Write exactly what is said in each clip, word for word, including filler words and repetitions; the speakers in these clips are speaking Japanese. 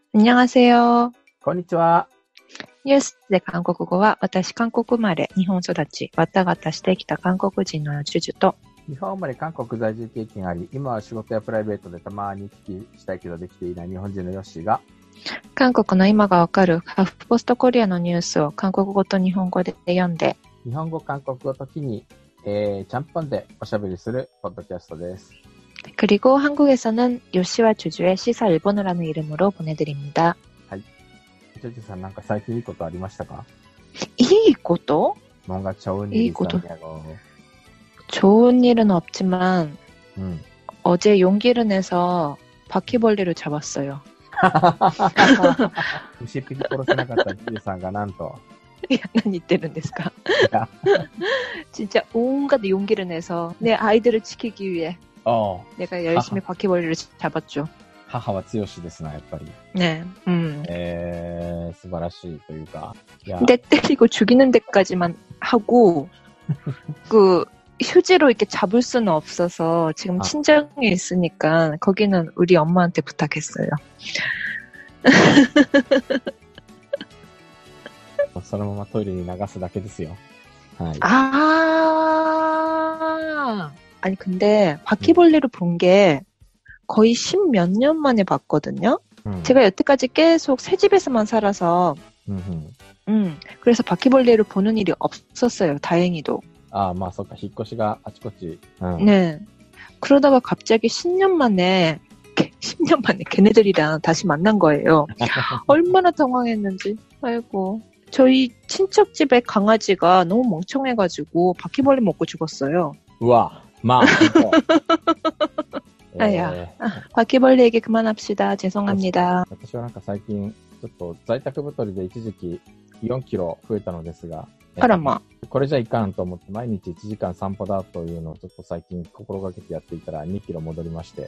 안녕하세요. こんにちは。 ニュースで韓国語は、私、韓国生まれ、日本育ち、わたがたしてきた韓国人のジュジュと、 日本生まれ韓国在住経験あり、今は仕事やプライベートでたまに行き来したいけどできていない日本人のヨッシーが、 韓国の今がわかるハーフポストコリアのニュースを韓国語と日本語で読んで、 日本語、韓国語時に、えー、ちゃんぽんでおしゃべりするポッドキャストです。 그리고 한국에서는 요시와 주주의 시사 일본어라는 이름으로 보내드립니다. はい。ジュジュさんなんか最近いいことありましたか? 이こと? 뭔가 좋은 일이 있었냐고. 좋은 일은 없지만, 음. 어제 용기를 내서 바퀴벌레를 잡았어요. 虫匹殺せなかったジュジュさんがなんと、 いや、何言ってるんですか? 진짜 온갖 용기를 내서 내 아이들을 지키기 위해 어. 내가 열심히 바퀴벌레를 잡았죠. 母は強しですな、やっぱり。 네, 음. えー、素晴らしいというか。いや 때 때리고 죽이는 데까지만 하고, 그, 휴지로 이렇게 잡을 수는 없어서 지금 아. 친정에 있으니까 거기는 우리 엄마한테 부탁했어요. そのままトイレに流すだけですよ。はい。 아, 아니 근데 바퀴벌레를 본 게 거의 십몇 년 만에 봤거든요. 음. 제가 여태까지 계속 새 집에서만 살아서, 음흠. 음, 그래서 바퀴벌레를 보는 일이 없었어요. 다행히도. 아, まあそうか、引っ越しがあちこち。うん。 네. 그러다가 갑자기 십 년 만에, 십 년 만에 걔네들이랑 다시 만난 거예요. 얼마나 당황했는지. 아이고. 저희 친척 집에 강아지가 너무 멍청해가지고 바퀴벌레 먹고 죽었어요. うわ、まあ、本当。 아야. えー 아, 바퀴벌레 얘기 그만합시다. 죄송합니다. 私はなんか最近、ちょっと在宅太りで一時期よんキロ増えたのですが、 あらま。 これじゃいかんと思って毎日いちじかん散歩だというのをちょっと最近心がけてやっていたらにキロ戻りまして、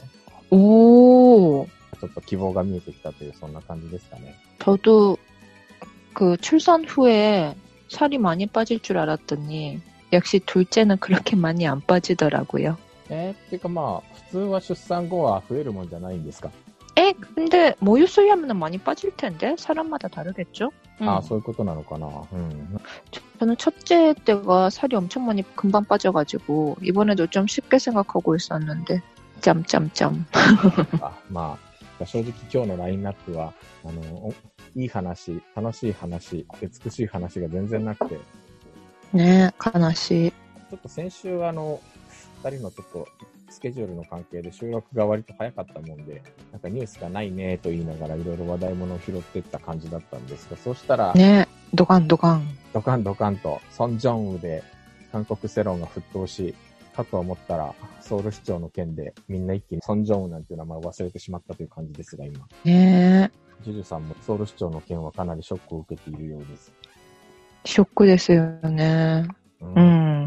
오. ちょっと希望が見えてきたというそんな感じですかね。 저도 그 출산 후에 살이 많이 빠질 줄 알았더니 역시 둘째는 그렇게 많이 안 빠지더라고요. えー、っていうかまあ、普通は出産後は増えるもんじゃないんですか? 에, 근데 모유수유 하면 많이 빠질 텐데 사람마다 다르겠죠? 아, 응. そういうことなのかな. 음. 저는 첫째 때가 살이 엄청 많이 금방 빠져가지고 이번에도 좀 쉽게 생각하고 있었는데 짬짬짬. 아, まあ、正直今日のラインナップはあのいい話、楽しい話、美しい話が全然なくて。 네, 悲しい。 ちょっと先週あのふたりのちょっとスケジュールの関係で収録が割と早かったもんで、なんかニュースがないねと言いながらいろいろ話題物を拾っていった感じだったんですが、そうしたら、 ね、ドカンドカン。 ドカンドカンとソン・ジョンウで韓国世論が沸騰し、かと思ったらソウル市長の件でみんな一気にソン・ジョンウなんていう名前を忘れてしまったという感じですが、今。 ね、 ジュジュさんもソウル市長の件はかなりショックを受けているようです。 ショックですよね。 ううん。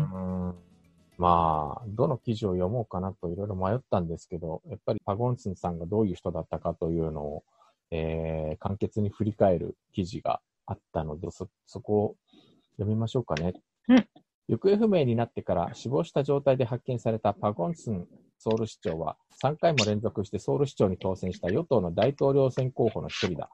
うん、まあ、どの記事を読もうかなといろいろ迷ったんですけど、やっぱりパゴンスンさんがどういう人だったかというのを、えー、簡潔に振り返る記事があったので、そ、そこを読みましょうかね。 うん。 行方不明になってから死亡した状態で発見されたパゴンスンソウル市長はさんかいも連続してソウル市長に当選した与党の大統領選候補の一人だ。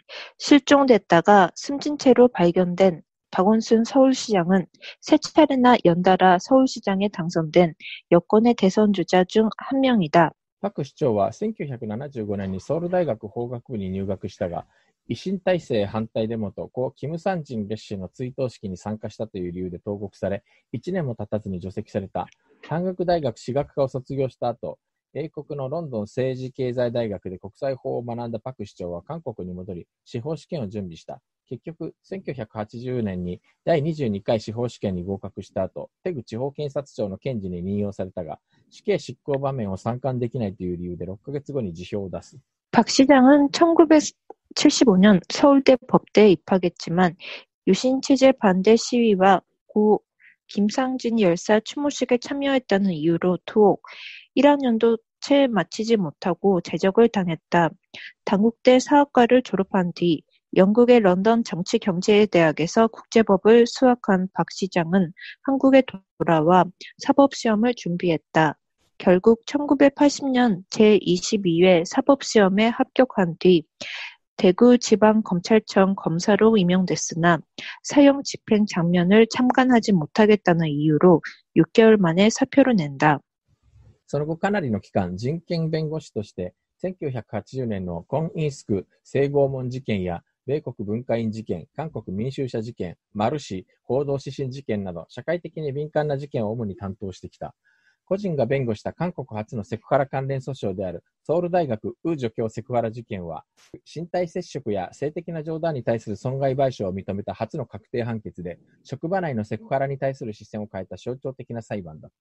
실종됐다가 숨진 채로 발견된 박원순 서울시장은 세 차례나 연달아 서울시장에 당선된 여권의 대선 주자 중 한 명이다. パク市長はせんきゅうひゃくななじゅうごねんにソウル大学法学部に入学したが、維新体制反対デモと故キム・サンジン烈士の追悼式に参加したという理由で投獄され、いちねんも経たずに除籍された。韓国大学史学科を卒業した後、英国のロンドン政治経済大学で国際法を学んだパク市長は韓国に戻り、司法試験を準備した。結局、せんきゅうひゃくはちじゅうねんにだいにじゅうにかい司法試験に合格した後、テグ地方検察庁の検事に任用されたが、死刑執行場面を参観できないという理由でろっかげつごに辞表を出す。 박 시장은 천구백칠십오 년 서울대 법대에 입학했지만 유신 체제 반대 시위와 고 김상진 열사 추모식에 참여했다는 이유로 투옥, 일 학년도 채 마치지 못하고 제적을 당했다. 단국대 사학과를 졸업한 뒤 영국의 런던 정치경제대학에서 국제법을 수학한 박 시장은 한국에 돌아와 사법시험을 준비했다. 결국 천구백팔십 년 제이십이 회 사법시험에 합격한 뒤 대구지방검찰청 검사로 임용됐으나 사형 집행 장면을 참관하지 못하겠다는 이유로 육 개월 만에 사표를 낸다. その後かなりの期間、人権弁護士として、せんきゅうひゃくはちじゅうねんのコンインスク性拷問事件や、米国文化院事件、韓国民衆社事件、マルシ報道指針事件など、社会的に敏感な事件を主に担当してきた。個人が弁護した韓国初のセクハラ関連訴訟であるソウル大学ウ助教セクハラ事件は、身体接触や性的な冗談に対する損害賠償を認めた初の確定判決で、職場内のセクハラに対する視線を変えた象徴的な裁判だった。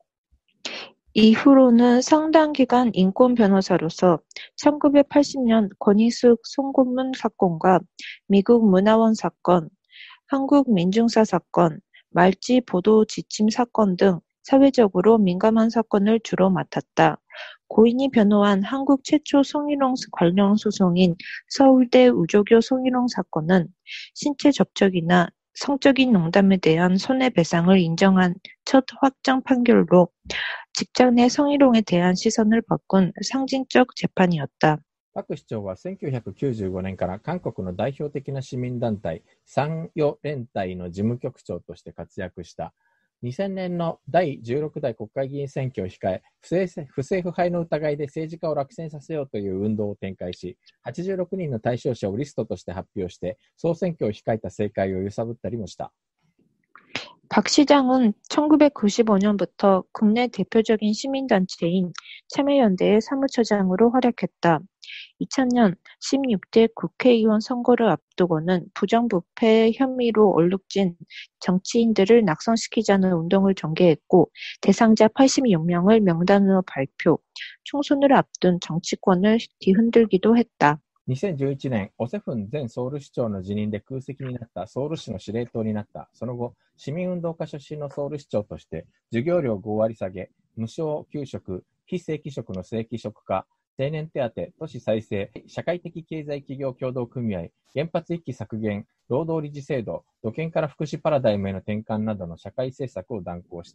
이후로는 상당 기간 인권 변호사로서 천구백팔십 년 권인숙 송고문 사건과 미국 문화원 사건, 한국 민중사 사건, 말지 보도 지침 사건 등 사회적으로 민감한 사건을 주로 맡았다. 고인이 변호한 한국 최초 성희롱 관련 소송인 서울대 우조교 성희롱 사건은 신체 접촉이나 성적인 농담에 대한 손해배상을 인정한 첫 확정 판결로 직장 내 성희롱에 대한 시선을 바꾼 상징적 재판이었다. パク市長はせんきゅうひゃくきゅうじゅうごねんから韓国の代表的な市民団体三与連隊の事務局長として活躍した。にせんねんのだいじゅうろく代国会議員選挙を控え、不正、不正腐敗の疑いで政治家を落選させようという運動を展開し、はちじゅうろくにんの対象者をリストとして発表して、総選挙を控えた政界を揺さぶったりもした。 박 시장은 천구백구십오 년부터 국내 대표적인 시민단체인 참여연대의 사무처장으로 활약했다. 이천 년 십육 대 국회의원 선거를 앞두고는 부정부패 혐의로 얼룩진 정치인들을 낙선시키자는 운동을 전개했고 대상자 팔십육 명을 명단으로 발표, 총선을 앞둔 정치권을 뒤흔들기도 했다. にせんじゅういちねん、オセフン前ソウル市長の辞任で空席になったソウル市の司令塔になった。その後、市民運動家出身のソウル市長として、授業料ご割下げ、無償給食、非正規職の正規職化、青年手当、都市再生、社会的経済企業協同組合、原発一期削減、労働理事制度、土建から福祉パラダイムへの転換などの社会政策を断行した。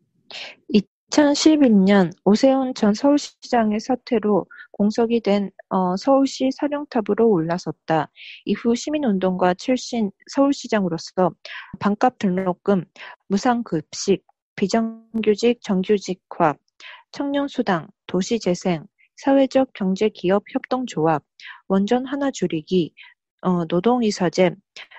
이천십일 년 오세훈 전 서울시장의 사퇴로 공석이 된 어, 서울시 사령탑으로 올라섰다. 이후 시민운동가 출신 서울시장으로서 반값 등록금, 무상급식, 비정규직 정규직화, 청년수당, 도시재생, 사회적 경제기업 협동조합, 원전 하나 줄이기, 어, 노동이사제,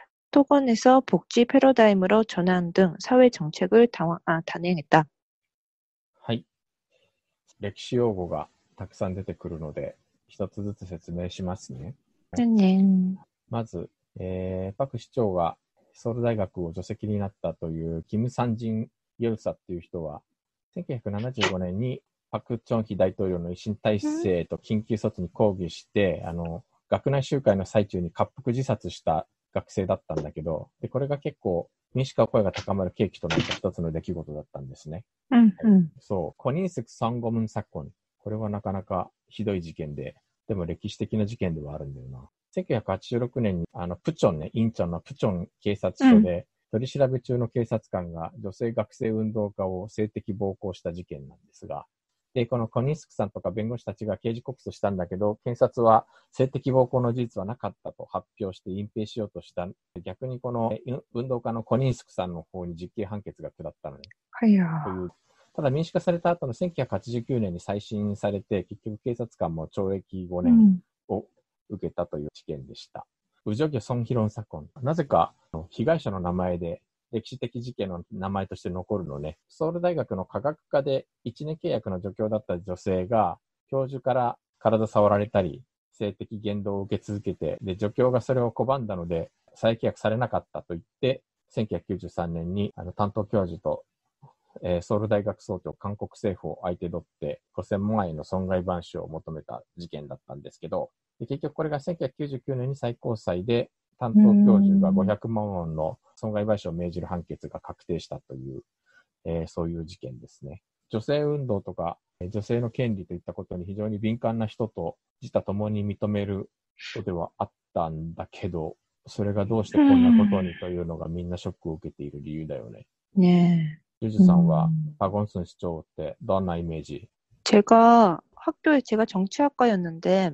토건에서 복지 패러다임으로 전환 등 사회정책을 당화, 아, 단행했다. はい。歴史用語がたくさん出てくるので、一つずつ説明しますね。 ね、 まず、えー、パク市長がソウル大学を除籍になったというキム・サンジン・ヨルサっていう人は、せんきゅうひゃくななじゅうごねんにパク・チョンヒ大統領の維新体制と緊急措置に抗議して、あの、学内集会の最中に滑腹自殺した学生だったんだけど、で、これが結構、民主化声が高まる契機となった一つの出来事だったんですね。 うんうん、 そう、コニンスク・サンゴムンサコン。これはなかなかひどい事件で、でも歴史的な事件ではあるんだよな。せんきゅうひゃくはちじゅうろくねんに、あの、プチョンね、インチョンのプチョン警察署で、取り調べ中の警察官が女性学生運動家を性的暴行した事件なんですが、で、このコニンスクさんとか弁護士たちが刑事告訴したんだけど、検察は性的暴行の事実はなかったと発表して隠蔽しようとした。逆にこの運動家のコニンスクさんの方に実刑判決が下ったのね。 はいや。 という。ただ民主化された後のせんきゅうひゃくはちじゅうきゅうねんに再審されて、結局警察官も懲役ごねんを受けたという事件でした。ウジョギョ・ソンヒロンサコン。なぜか被害者の名前で歴史的事件の名前として残るのね。ソウル大学の科学科でいちねん契約の助教だった女性が教授から体触られたり性的言動を受け続けて、で助教がそれを拒んだので再契約されなかったと言ってせんきゅうひゃくきゅうじゅうさんねんにあの担当教授と、えー、ソウル大学総長韓国政府を相手取ってごせんまんえんの損害賠償を求めた事件だったんですけど、で結局これがせんきゅうひゃくきゅうじゅうきゅうねんに最高裁で担当教授がごひゃくまんウォンの損害賠償を命じる判決が確定したという、えー、そういう事件ですね。女性運動とか女性の権利といったことに非常に敏感な人と自他ともに認める人ではあったんだけど、それがどうしてこんなことにというのがみんなショックを受けている理由だよね。 ねえ。ユジさんはパゴンスン市長ってどんなイメージ？ 제가 학교에 제가 정치학과였는데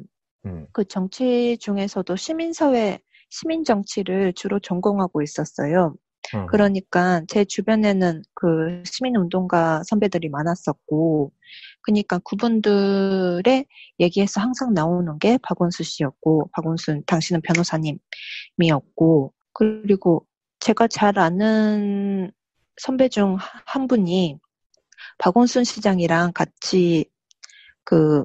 음. 그 정치 중에서도 시민사회, 시민정치를 주로 전공하고 있었어요. 음. 그러니까 제 주변에는 그 시민운동가 선배들이 많았었고, 그러니까 그분들의 얘기에서 항상 나오는 게 박원순 씨였고, 박원순, 당신은 변호사님이었고, 그리고 제가 잘 아는 선배 중 한 분이 박원순 시장이랑 같이 그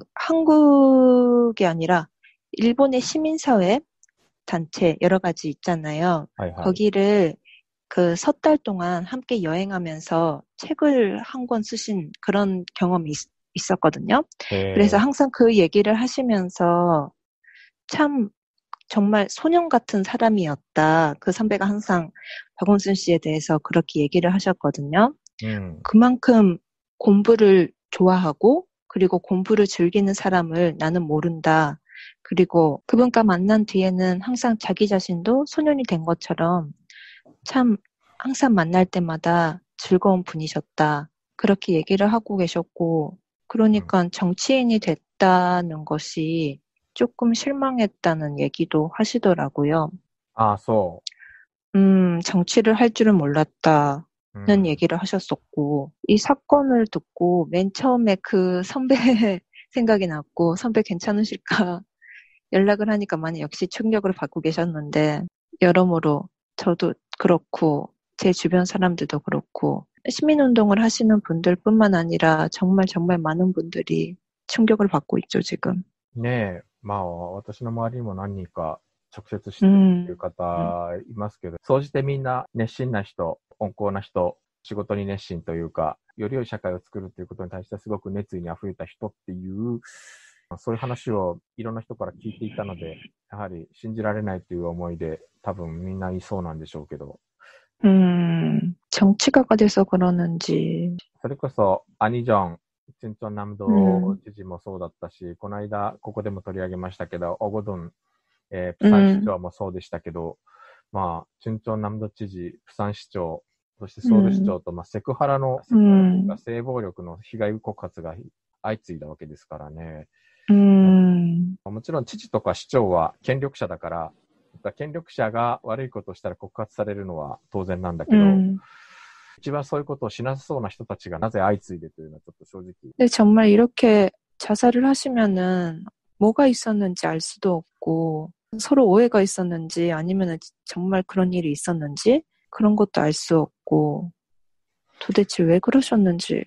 한국이 아니라 일본의 시민사회 단체 여러 가지 있잖아요. 하이 하이. 거기를 그 석 달 동안 함께 여행하면서 책을 한 권 쓰신 그런 경험이 있, 있었거든요. 에... 그래서 항상 그 얘기를 하시면서 참 정말 소년 같은 사람이었다. 그 선배가 항상 박원순 씨에 대해서 그렇게 얘기를 하셨거든요. 음. 그만큼 공부를 좋아하고 그리고 공부를 즐기는 사람을 나는 모른다. 그리고 그분과 만난 뒤에는 항상 자기 자신도 소년이 된 것처럼 참 항상 만날 때마다 즐거운 분이셨다. 그렇게 얘기를 하고 계셨고, 그러니까 정치인이 됐다는 것이 조금 실망했다는 얘기도 하시더라고요. 아, 소. 음, 정치를 할 줄은 몰랐다는 음. 얘기를 하셨었고, 이 사건을 듣고 맨 처음에 그 선배 생각이 났고, 선배 괜찮으실까 연락을 하니까 많이 역시 충격을 받고 계셨는데, 여러모로 저도 그렇고, 제 주변 사람들도 그렇고, 시민운동을 하시는 분들뿐만 아니라 정말 정말 많은 분들이 충격을 받고 있죠, 지금. ねえ、まあ、私の周りにも何人か直接知ってるっていう方いますけど、総じてみんな熱心な人、温厚な人、仕事に熱心というか、より良い社会を作るっていうことに対してすごく熱意に溢れた人っていう、そういう話をいろんな人から聞いていたので、やはり信じられないという思いで、多分みんないそうなんでしょうけど。 음, 정치가가 돼서 그러는지. それこそ、アニジョン、チュンチョンナムド知事もそうだったし、この間、ここでも取り上げましたけど、オゴドン、えー、プサン市長もそうでしたけど、まあ、チュンチョンナムド知事、プサン市長、そしてソウル市長と、まあ、セクハラの、セクハラというか性暴力の被害告発が相次いだわけですからね。 うん、 もちろん知事とか市長は権力者だから、権力者が悪いことをしたら告発されるのは当然なんだけど、 음. 一番そういうことをしなさそうな人たちがなぜ相次いでというのはちょっと正直。 근데 정말 이렇게 자살을 하시면은 뭐가 있었는지 알 수도 없고 서로 오해가 있었는지 아니면은 정말 그런 일이 있었는지 그런 것도 알 수 없고 도대체 왜 그러셨는지.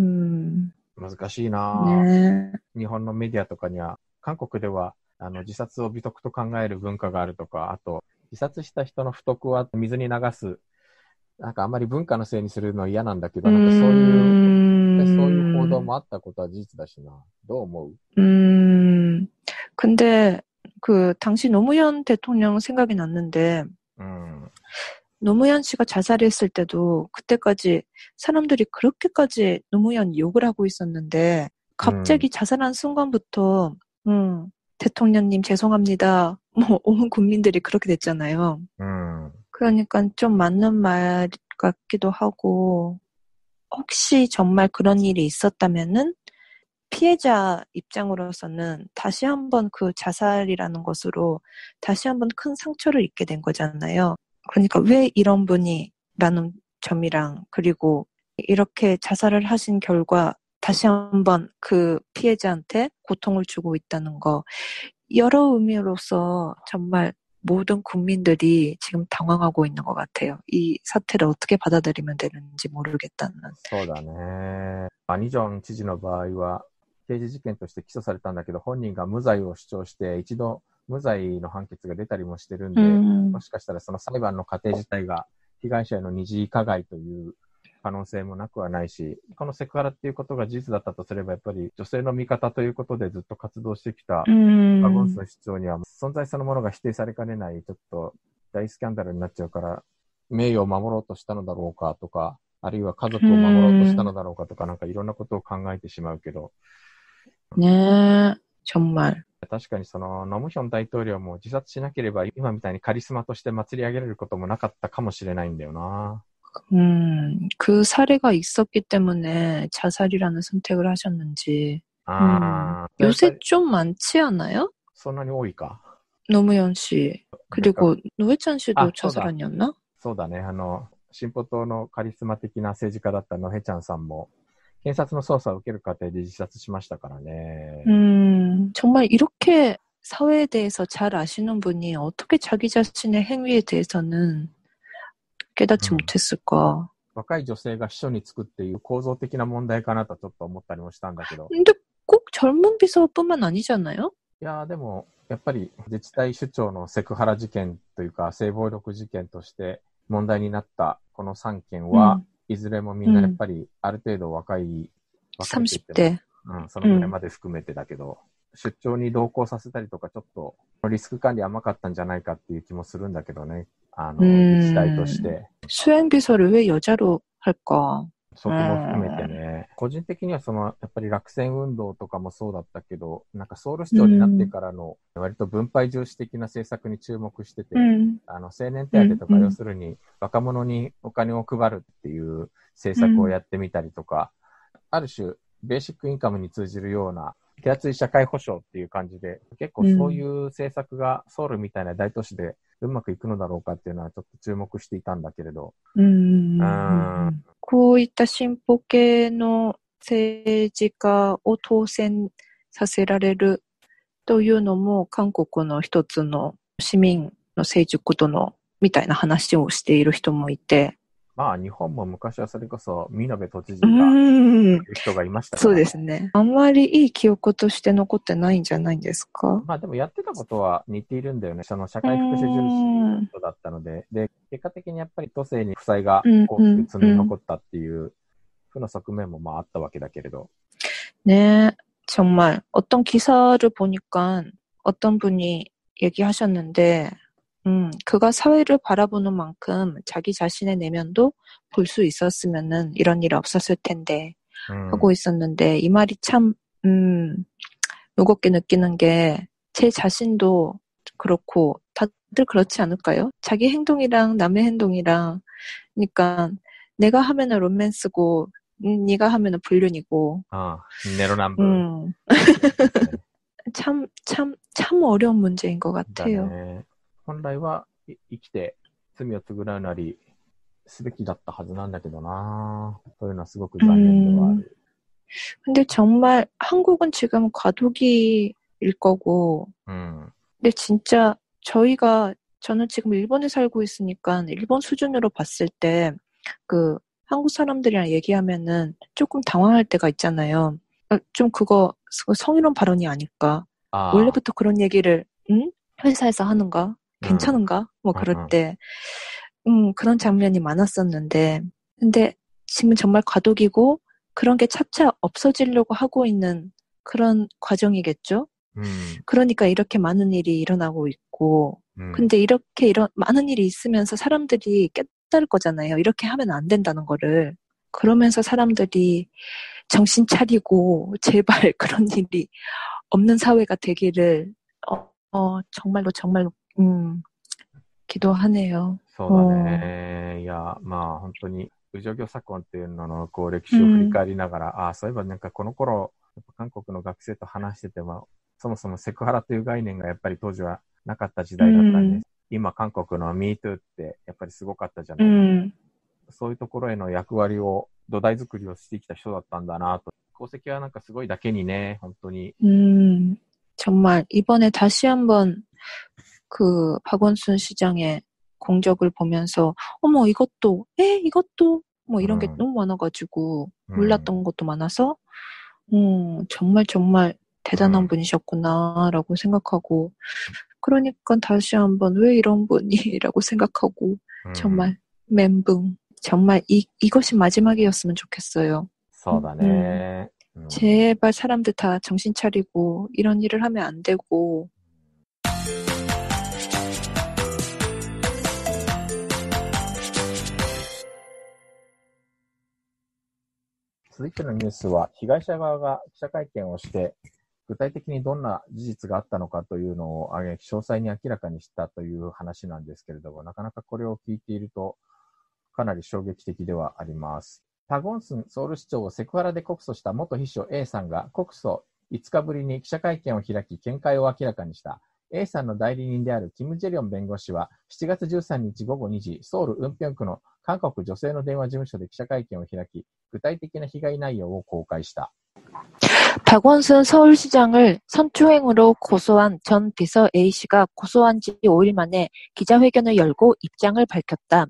음. 難しいな。 ね。 日本のメディアとかには韓国ではあの自殺を美徳と考える文化があるとか、あと自殺した人の不徳は水に流す。なんかあんまり文化のせいにするの嫌なんだけど、なんかそういう、そういう報道もあったことは事実だしな。どう思う? 음, 근데 그 당시 노무현 대통령 생각이 났는데, 음. 노무현 씨가 자살했을 때도 그때까지 사람들이 그렇게까지 노무현 욕을 하고 있었는데, 갑자기 음. 자살한 순간부터, 음, 대통령님 죄송합니다. 뭐 온 국민들이 그렇게 됐잖아요. 음. 그러니까 좀 맞는 말 같기도 하고, 혹시 정말 그런 일이 있었다면은 피해자 입장으로서는 다시 한번 그 자살이라는 것으로 다시 한번 큰 상처를 입게 된 거잖아요. 그러니까 왜 이런 분이 라는 점이랑 그리고 이렇게 자살을 하신 결과 다시 한번 그 피해자한테 고통을 주고 있다는 거, 여러 의미로서 정말 모든 국민들이 지금 당황하고 있는 것 같아요. 이 사태를 어떻게 받아들이면 되는지 모르겠다는. そうだね。アニジョン知事の場合は刑事事件として起訴されたんだけど、本人が無罪を主張して一度無罪の判決が出たりもしてるんで、もしかしたらその裁判の過程自体が被害者への二次加害という可能性もなくはないし、このセクハラっていうことが事実だったとすれば、やっぱり女性の味方ということでずっと活動してきたパゴンスの市長には存在そのものが否定されかねない、ちょっと大スキャンダルになっちゃうから、名誉を守ろうとしたのだろうかとか、あるいは家族を守ろうとしたのだろうかとか、なんかいろんなことを考えてしまうけど。 ねえ、정말。 確かにそのノムヒョン大統領も自殺しなければ今みたいにカリスマとして祭り上げられることもなかったかもしれないんだよな。 음, 그 사례가 있었기 때문에 자살이라는 선택을 하셨는지. 아, 음, 요새 좀 많지 않아요? そんなに多いか。 노무현 씨, 그리고 노회찬 씨도 あ、そう 자살 だ。 아니었나? そうだね。あの、進歩党のカリスマ的な政治家だったノヘちゃんさんも、検察の捜査を受ける過程で自殺しましたからね。 음, 정말 이렇게 사회에 대해서 잘 아시는 분이 어떻게 자기 자신의 행위에 대해서는 う 깨닫지 ん。 못했을까? 若い女性が秘書につくっていう構造的な問題かなとちょっと思ったりもしたんだけど。 근데 꼭 젊은 비서뿐만 아니잖아요? いやーでも、やっぱり自治体首長のセクハラ事件というか、性暴力事件として問題になったこのさんけんは、 음, いずれもみんなやっぱりある程度若い、若いと言っても、 삼십 대. うん、そのぐらいまで含めてだけど、出張に同行させたりとか、ちょっとリスク管理甘かったんじゃないかっていう気もするんだけどね。あの、自治体とし 음, て。 수행비서를 왜 여자로 할까? そこも含めてね、個人的にはその、やっぱり落選運動とかもそうだったけど、なんかソウル市長になってからの、割と分配重視的な政策に注目してて、 음, あの、青年手当とか、 음, 要するに若者にお金を配るっていう政策をやってみたりとか、 ある種、ベーシックインカムに通じるような手厚い社会保障っていう感じで、結構そういう政策がソウルみたいな大都市でうまくいくのだろうかっていうのはちょっと注目していたんだけれど。 음, うーん。 こういった進歩系の政治家を当選させられるというのも韓国の一つの市民の成熟度のみたいな話をしている人もいて、 まあ日本も昔はそれこそ見延都知事うがーん、 いう人がいましたかそうらね。 ですね。あんまりいい記憶として残ってないんじゃないんですか？ まあでもやってたことは似ているんだよね。その社会福祉重視の人だったので、で、結果的にやっぱり都政に負債が大きく積み残ったっていう負の側面もまああったわけだけれど。 네, 정말 어떤 기사를 보니까 어떤 분이 얘기하셨는데, 음, 그가 사회를 바라보는 만큼 자기 자신의 내면도 볼 수 있었으면은 이런 일이 없었을 텐데 하고 음. 있었는데, 이 말이 참, 음, 무겁게 느끼는 게 제 자신도 그렇고 다들 그렇지 않을까요? 자기 행동이랑 남의 행동이랑, 그러니까 내가 하면은 로맨스고 음, 네가 하면은 불륜이고. 아, 내로남불. 음. 참, 참, 참 어려운 문제인 것 같아요. だね。本来は生きて罪を償うなりすべきだったはずなんだけどな。というのはすごく残念ではある。 음, 근데 정말 한국은 지금 과도기일 거고, 음. 근데 진짜 저희가, 저는 지금 일본에 살고 있으니까 일본 수준으로 봤을 때 그 한국 사람들이랑 얘기하면은 조금 당황할 때가 있잖아요. 좀 그거 성희롱 발언이 아닐까? 아. 원래부터 그런 얘기를 응? 회사에서 하는가? 괜찮은가? 음. 뭐 그럴 때 음, 그런 장면이 많았었는데, 근데 지금 정말 과도기고 그런 게 차차 없어지려고 하고 있는 그런 과정이겠죠? 음. 그러니까 이렇게 많은 일이 일어나고 있고, 음. 근데 이렇게 이런 많은 일이 있으면서 사람들이 깨달을 거잖아요. 이렇게 하면 안 된다는 거를. 그러면서 사람들이 정신 차리고 제발 그런 일이 없는 사회가 되기를 어, 어 정말로 정말로 음, 기도하네요. そうだね。いや、まあ本当に、ウジョギョ左近っていうののこう歴史を振り返りながら、ああ、そういえばなんかこの頃、やっぱ韓国の学生と話してても、そもそもセクハラという概念がやっぱり当時はなかった時代だったんで、今韓国の MeToo ってやっぱりすごかったじゃないか、うん、そういうところへの役割を、土台作りをしてきた人だったんだなと。功績はなんかすごいだけにね、本当に。 음, 정말 이번에 다시 한번 그 박원순 시장의 공적을 보면서 어머 이것도 에 이것도 뭐 이런 음. 게 너무 많아가지고 몰랐던 음. 것도 많아서 음, 정말 정말 대단한 음. 분이셨구나라고 생각하고 그러니까 다시 한번 왜 이런 분이라고 생각하고 음. 정말 멘붕 정말 이, 이것이 마지막이었으면 좋겠어요. そうだね. 음. 제발 사람들 다 정신 차리고 이런 일을 하면 안 되고 続いてのニュースは、被害者側が記者会見をして、具体的にどんな事実があったのかというのを挙げ、詳細に明らかにしたという話なんですけれども、なかなかこれを聞いていると、かなり衝撃的ではあります。パゴンスンソウル市長をセクハラで告訴した元秘書 A さんが告訴いつかぶりに記者会見を開き、見解を明らかにした。A さんの代理人であるキム・ジェリョン弁護士はしちがつじゅうさんにちごごにじ、ソウル・ウンピョン区の韓国女性の電話事務所で記者会見を開き、具体的な被害内容を公開した。 박원순 서울시장을 성추행으로 고소한 전 비서 A씨가 고소한 지 오 일 만에 기자회견을 열고 입장을 밝혔다.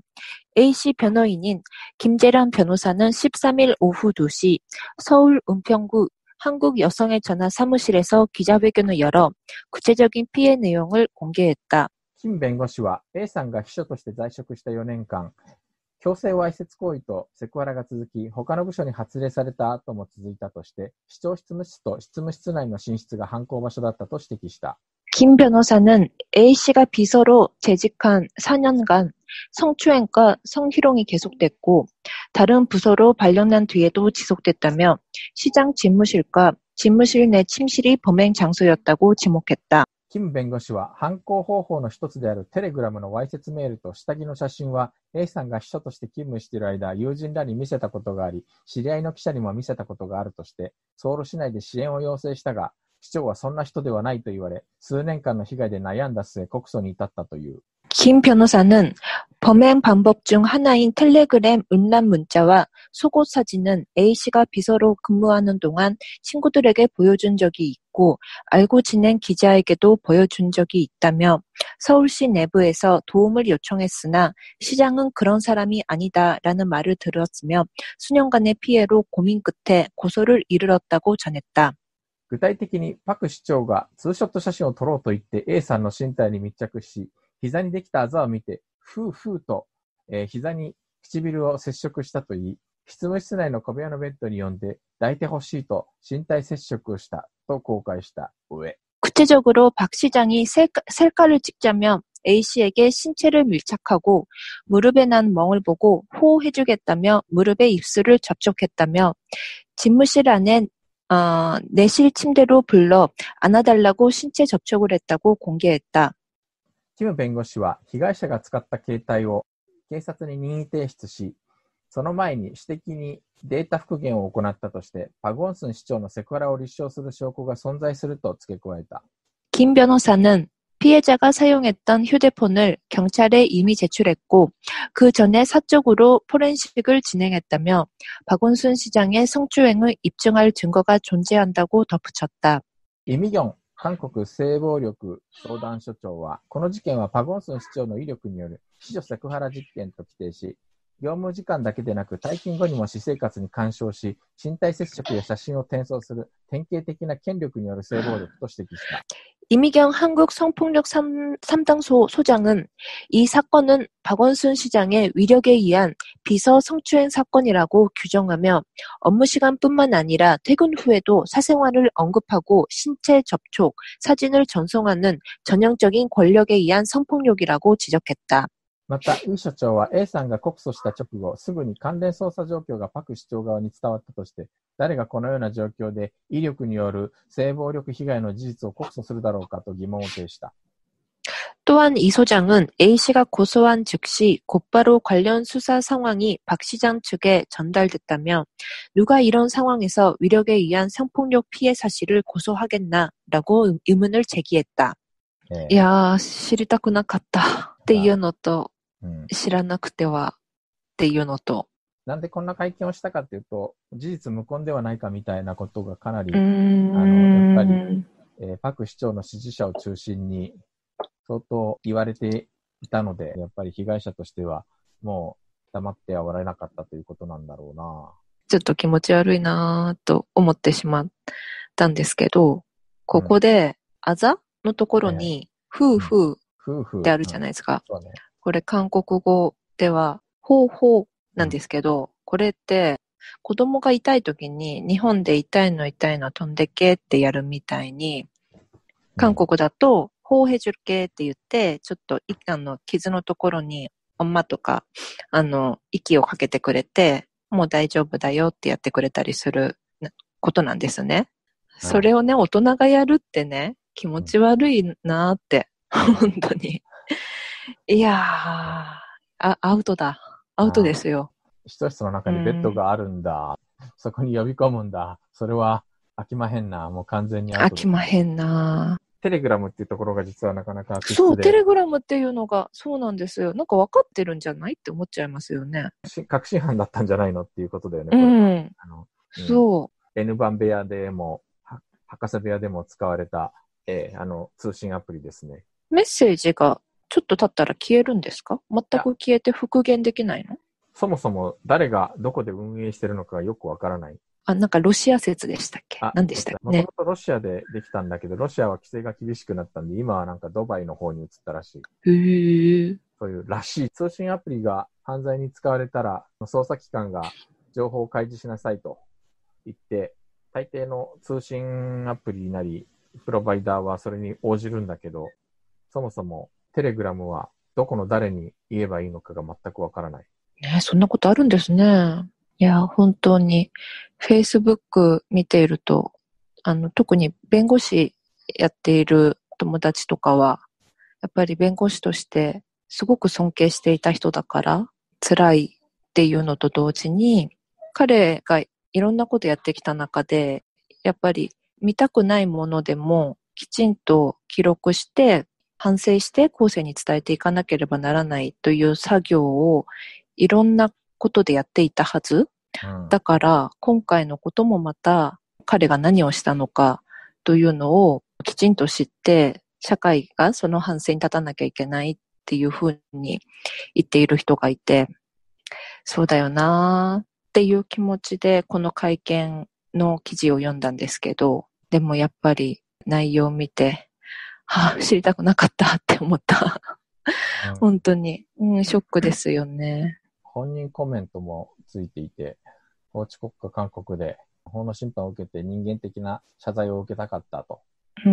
A씨 변호인인 김재란 변호사는 십삼 일 오후 두 시 서울 은평구 한국여성의 전화 사무실에서 기자회견을 열어 구체적인 피해 내용을 공개했다. 김弁護士は A さんが秘書として在職したよねんかん、強制わいせつ行為とセクハラが続き、他の部署に発令された後も続いたとして、市長執務室と執務室内の寝室が犯行場所だったと指摘した。 김 변호사는 A씨가 비서로 재직한 사 년간 성추행과 성희롱이 계속됐고 다른 부서로 발령난 뒤에도 지속됐다며 시장 집무실과 집무실 내 침실이 범행 장소였다고 지목했다. 김弁護士は犯行方法の一つであるテレグラムのわいせつメールと下着の写真は A さんが秘書として勤務している間、友人らに見せたことがあり、知り合いの記者にも見せたことがあるとして、ソウル市内で支援を要請したが、市長はそんな人ではないと言われ、数年間の被害で悩んだ末、告訴に至ったという。 김 변호사는 범행 방법 중 하나인 텔레그램 음란 문자와 속옷 사진은 A씨가 비서로 근무하는 동안 친구들에게 보여준 적이 있고 알고 지낸 기자에게도 보여준 적이 있다며 서울시 내부에서 도움을 요청했으나 시장은 그런 사람이 아니다라는 말을 들었으며 수년간의 피해로 고민 끝에 고소를 이르렀다고 전했다. 具体的にパク市長がツーショット写真を撮ろうと言って A さんの身体に密着し、膝にできたあざを見て、ふうふうと、えー、膝に唇を接触したといい、執務室内の小部屋のベッドに呼んで抱いてほしいと身体接触をしたと公開した上。 구체적으로 박 시장이 셀카, 셀카를 찍자며 A씨에게 신체를 밀착하고 무릎에 난 멍을 보고 호호해주겠다며 무릎에 입술을 접촉했다며 집무실 안에 어, 내실 침대로 불러 안아달라고 신체 접촉을 했다고 공개했다. キム弁護士は被害者が使った携帯を警察に任意提出し、その前に私的にデータ復元を行ったとして、パク・ウォンスン市長のセクハラを立証する証拠が存在すると付け加えた。 김 변호사는 피해자가 사용했던 휴대폰을 경찰에 이미 제출했고 그 전에 사적으로 포렌식을 진행했다며 박원순 시장의 성추행을 입증할 증거가 존재한다고 덧붙였다. 이미경韓国性暴力相談所長は、この事件はパク・ウォンスン市長の威力による私女セクハラ実験と規定し、業務時間だけでなく退勤後にも私生活に干渉し、身体接触や写真を転送する典型的な権力による性暴力と指摘した。 이미경 한국 성폭력 삼 담소 소장은 이 사건은 박원순 시장의 위력에 의한 비서 성추행 사건이라고 규정하며 업무 시간뿐만 아니라 퇴근 후에도 사생활을 언급하고 신체 접촉, 사진을 전송하는 전형적인 권력에 의한 성폭력이라고 지적했다. また、イ所長は A さんが告訴した直後、すぐに関連捜査状況がパク市長側に伝わったとして、誰がこのような状況で威力による性暴力被害の事実を告訴するだろうかと疑問を呈した。 또한 이 소장은 A씨가 고소한 즉시 곧바로 관련 수사 상황이 박 시장 측에 전달됐다며 누가 이런 상황에서 위력에 의한 성폭력 피해 사실을 고소하겠나라고 의문을 제기했다. 네. 야, 知りたくなかったっていうのと、知らなくてはっていうのと、 なんでこんな会見をしたかっていうと、事実無根ではないかみたいなことがかなり、あのやっぱり、えー、パク市長の支持者を中心に相当言われていたので、やっぱり被害者としてはもう黙ってはおられなかったということなんだろうな。 ちょっと気持ち悪いなと思ってしまったんですけど、ここであざのところに夫婦ってあるじゃないですか。 うんうん、そうね。 これ韓国語ではほうほうなんですけど、うん、これって子供が痛い時に日本で痛いの痛いの飛んでけってやるみたいに、韓国だとほうへじゅるけって言って、ちょっとあの傷のところに엄마とかあの息をかけてくれて、もう大丈夫だよってやってくれたりすることなんですね。うん、それをね、大人がやるってね、気持ち悪いなーって、本当に。いやー、あ、アウトだ。アウトですよ。 一室の中にベッドがあるんだ。そこに呼び込むんだ。それは飽きまへんな。もう完全にアウト。 飽きまへんな。 テレグラムっていうところが実はなかなか悪質で。 そう、テレグラムっていうのが、そうなんですよ。なんか分かってるんじゃないって思っちゃいますよね。 確信犯だったんじゃないのっていうことだよね、 うこれ。 ん。 あの、 そう。 N 番部屋でも、博士部屋でも使われた、えー、あの、通信アプリですね。 メッセージがちょっと経ったら消えるんですか？全く消えて復元できないの？ そもそも誰がどこで運営してるのかがよくわからない。 あ、なんかロシア説でしたっけ？何でしたっけね。 もともとロシアでできたんだけど、ロシアは規制が厳しくなったんで、今はなんかドバイの方に移ったらしい。 へー。 そういうらしい。通信アプリが犯罪に使われたら、捜査機関が情報を開示しなさいと言って、大抵の通信アプリなり、プロバイダーはそれに応じるんだけど、そもそもテレグラムはどこの誰に言えばいいのかが全くわからない。 ね、そんなことあるんですね。いや、本当に、Facebook 見ていると、あの、特に弁護士やっている友達とかは、やっぱり弁護士としてすごく尊敬していた人だから辛いっていうのと同時に、彼がいろんなことやってきた中で、やっぱり見たくないものでもきちんと記録して反省して後世に伝えていかなければならないという作業をいろんなことでやっていたはず、うん、だから今回のこともまた彼が何をしたのかというのをきちんと知って社会がその反省に立たなきゃいけないっていうふうに言っている人がいて、そうだよなーっていう気持ちでこの会見の記事を読んだんですけど、でもやっぱり内容を見て、はあ、知りたくなかったって思った。うん、本当に、うん、ショックですよね。 本人コメントもついていて、法治国家韓国で法の審判を受けて人間的な謝罪を受けたかったと。うん、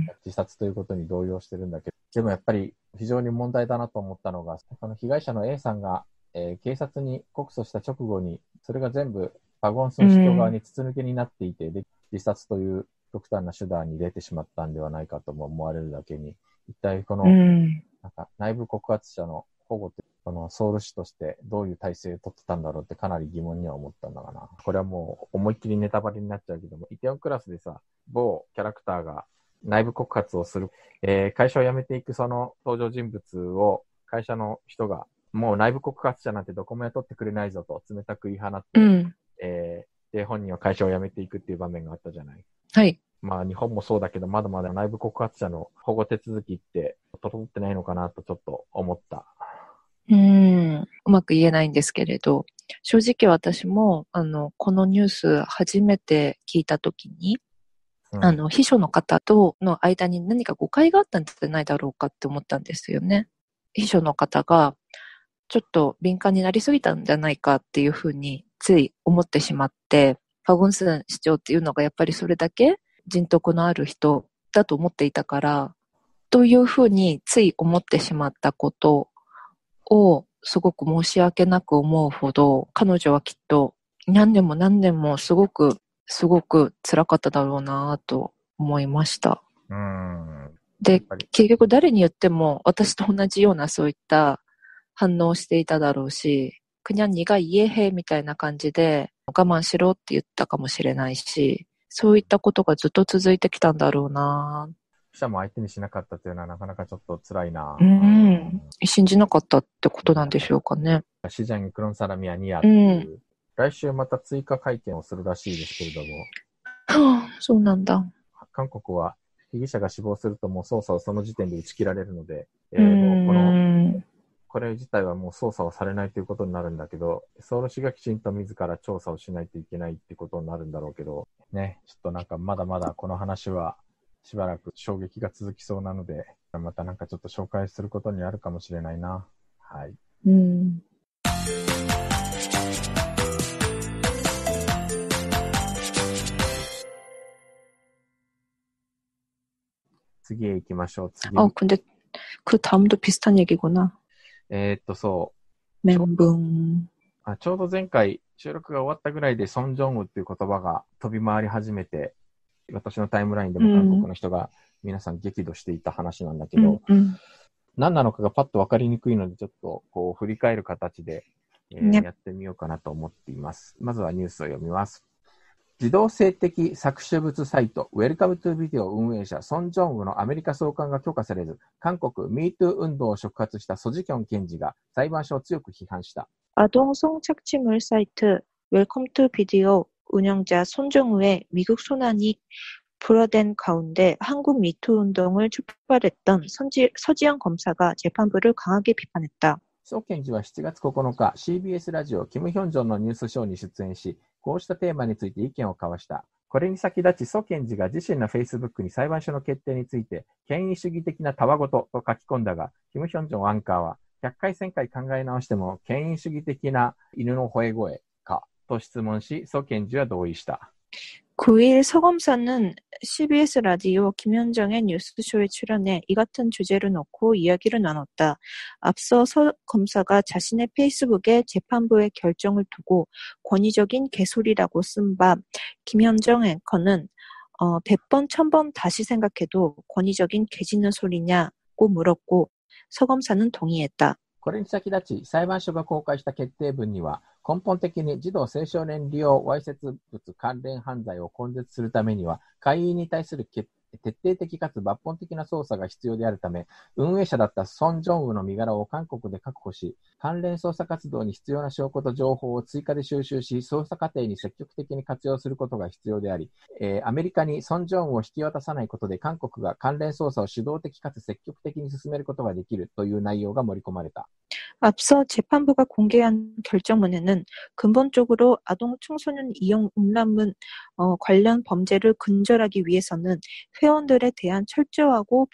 自殺ということに動揺してるんだけど、でもやっぱり非常に問題だなと思ったのが、この被害者の A さんが、えー、警察に告訴した直後に、それが全部パゴンスン市長側に筒抜けになっていて、うん、で自殺という極端な手段に出てしまったんではないかとも思われるだけに、一体この、うん、なんか内部告発者の保護って、このソウル市としてどういう体制を取ってたんだろうってかなり疑問には思ったんだがな。これはもう思いっきりネタバレになっちゃうけども、イテウォンクラスでさ、某キャラクターが内部告発をする、えー、会社を辞めていくその登場人物を会社の人が、もう内部告発者なんてどこも雇ってくれないぞと冷たく言い放って、うん、えー、で、本人は会社を辞めていくっていう場面があったじゃない。 はい。 まあ日本もそうだけど、まだまだ内部告発者の保護手続きって整ってないのかなとちょっと思った。 うーん、うまく言えないんですけれど、正直私も、あの、このニュース初めて聞いたときに、うん、あの、秘書の方との間に何か誤解があったんじゃないだろうかって思ったんですよね。秘書の方が、ちょっと敏感になりすぎたんじゃないかっていうふうについ思ってしまって、パゴンスン市長っていうのがやっぱりそれだけ人徳のある人だと思っていたから、というふうについ思ってしまったことをすごく申し訳なく思うほど、彼女はきっと何年も何年もすごくすごく辛かっただろうなと思いました。 うーんで、結局誰に言っても私と同じようなそういった反応をしていただろうし、그냥 네가 이해해みたいな感じで我慢しろって言ったかもしれないし、そういったことがずっと続いてきたんだろうな。 記者も相手にしなかったというのはなかなかちょっと辛いな。 うん。信じなかったってことなんでしょうかね。 シジャンクロンサラミアニアっていう、うん、来週また追加会見をするらしいですけれども。 はあ、そうなんだ。 韓国は被疑者が死亡するともう捜査をその時点で打ち切られるので、えー、もうこの、これ自体はもう捜査をされないということになるんだけど、ソウル市がきちんと自ら調査をしないといけないってことになるんだろうけど、ね、ちょっとなんかまだまだこの話はしばらく衝撃が続きそうなので、またなんかちょっと紹介することになるかもしれないな。はい。うん。次へ行きましょう。次。 あ、근데 그 다음도 비슷한 얘기구나. えーっと、そう。 멘붕。 あ、ちょうど前回収録が終わったぐらいでソン・ジョンウっていう言葉が飛び回り始めて、私のタイムラインでも韓国の人が皆さん激怒していた話なんだけど、うんうん、何なのかがパッと分かりにくいので、ちょっとこう振り返る形で、えーね、やってみようかなと思っています。まずはニュースを読みます。 児童性的搾取物サイト、ウェルカムトゥビデオ運営者、ソン・ジョンウのアメリカ送還が許可されず、韓国 미투 運動を触発したソジキョン検事が裁判所を強く批判した。 아동 성착취물 사이트 웰컴 투 비디오 운영자 손정우의 미국 소환이 불어댄 가운데 한국 미투 운동을 촉발했던 선지, 서지영 검사가 재판부를 강하게 비판했다. ソ検事はしちがつここのか シービーエス ラジオキム・ヒョンジョンのニュースショーに出演し、こうしたテーマについて意見を交わした。これに先立ち、ソ検事が自身の Facebook に裁判所の決定について、権威主義的なたわごとと書き込んだが、キム・ヒョンジョンアンカーは、ひゃっかいせんかい考え直しても、権威主義的な犬の吠え声かと質問し、ソ検事は同意した。 구 일 서검사는 씨비에스 라디오 김현정의 뉴스쇼에 출연해 이 같은 주제를 놓고 이야기를 나눴다. 앞서 서 검사가 자신의 페이스북에 재판부의 결정을 두고 권위적인 개소리라고 쓴 바 김현정 앵커는 어, 백 번, 천 번 다시 생각해도 권위적인 개짖는 소리냐고 물었고 서 검사는 동의했다. これに先立ち、裁判所が公開した決定文には、根本的に児童青少年利用わいせつ物関連犯罪を根絶するためには、会員に対する決徹底的かつ抜本的な捜査が必要であるため、運営者だったソン・ジョンウの身柄を韓国で確保し、関連捜査活動に必要な証拠と情報を追加で収集し、捜査過程に積極的に活用することが必要であり、えー、アメリカにソン・ジョンウを引き渡さないことで、韓国が関連捜査を主導的かつ積極的に進めることができるという内容が盛り込まれた。 앞서 재판부가 공개한 결정문에는 근본적으로 아동 청소년 이용 음란물 어, 관련 범죄를 근절하기 위해서는 회원들에 대한 철저하고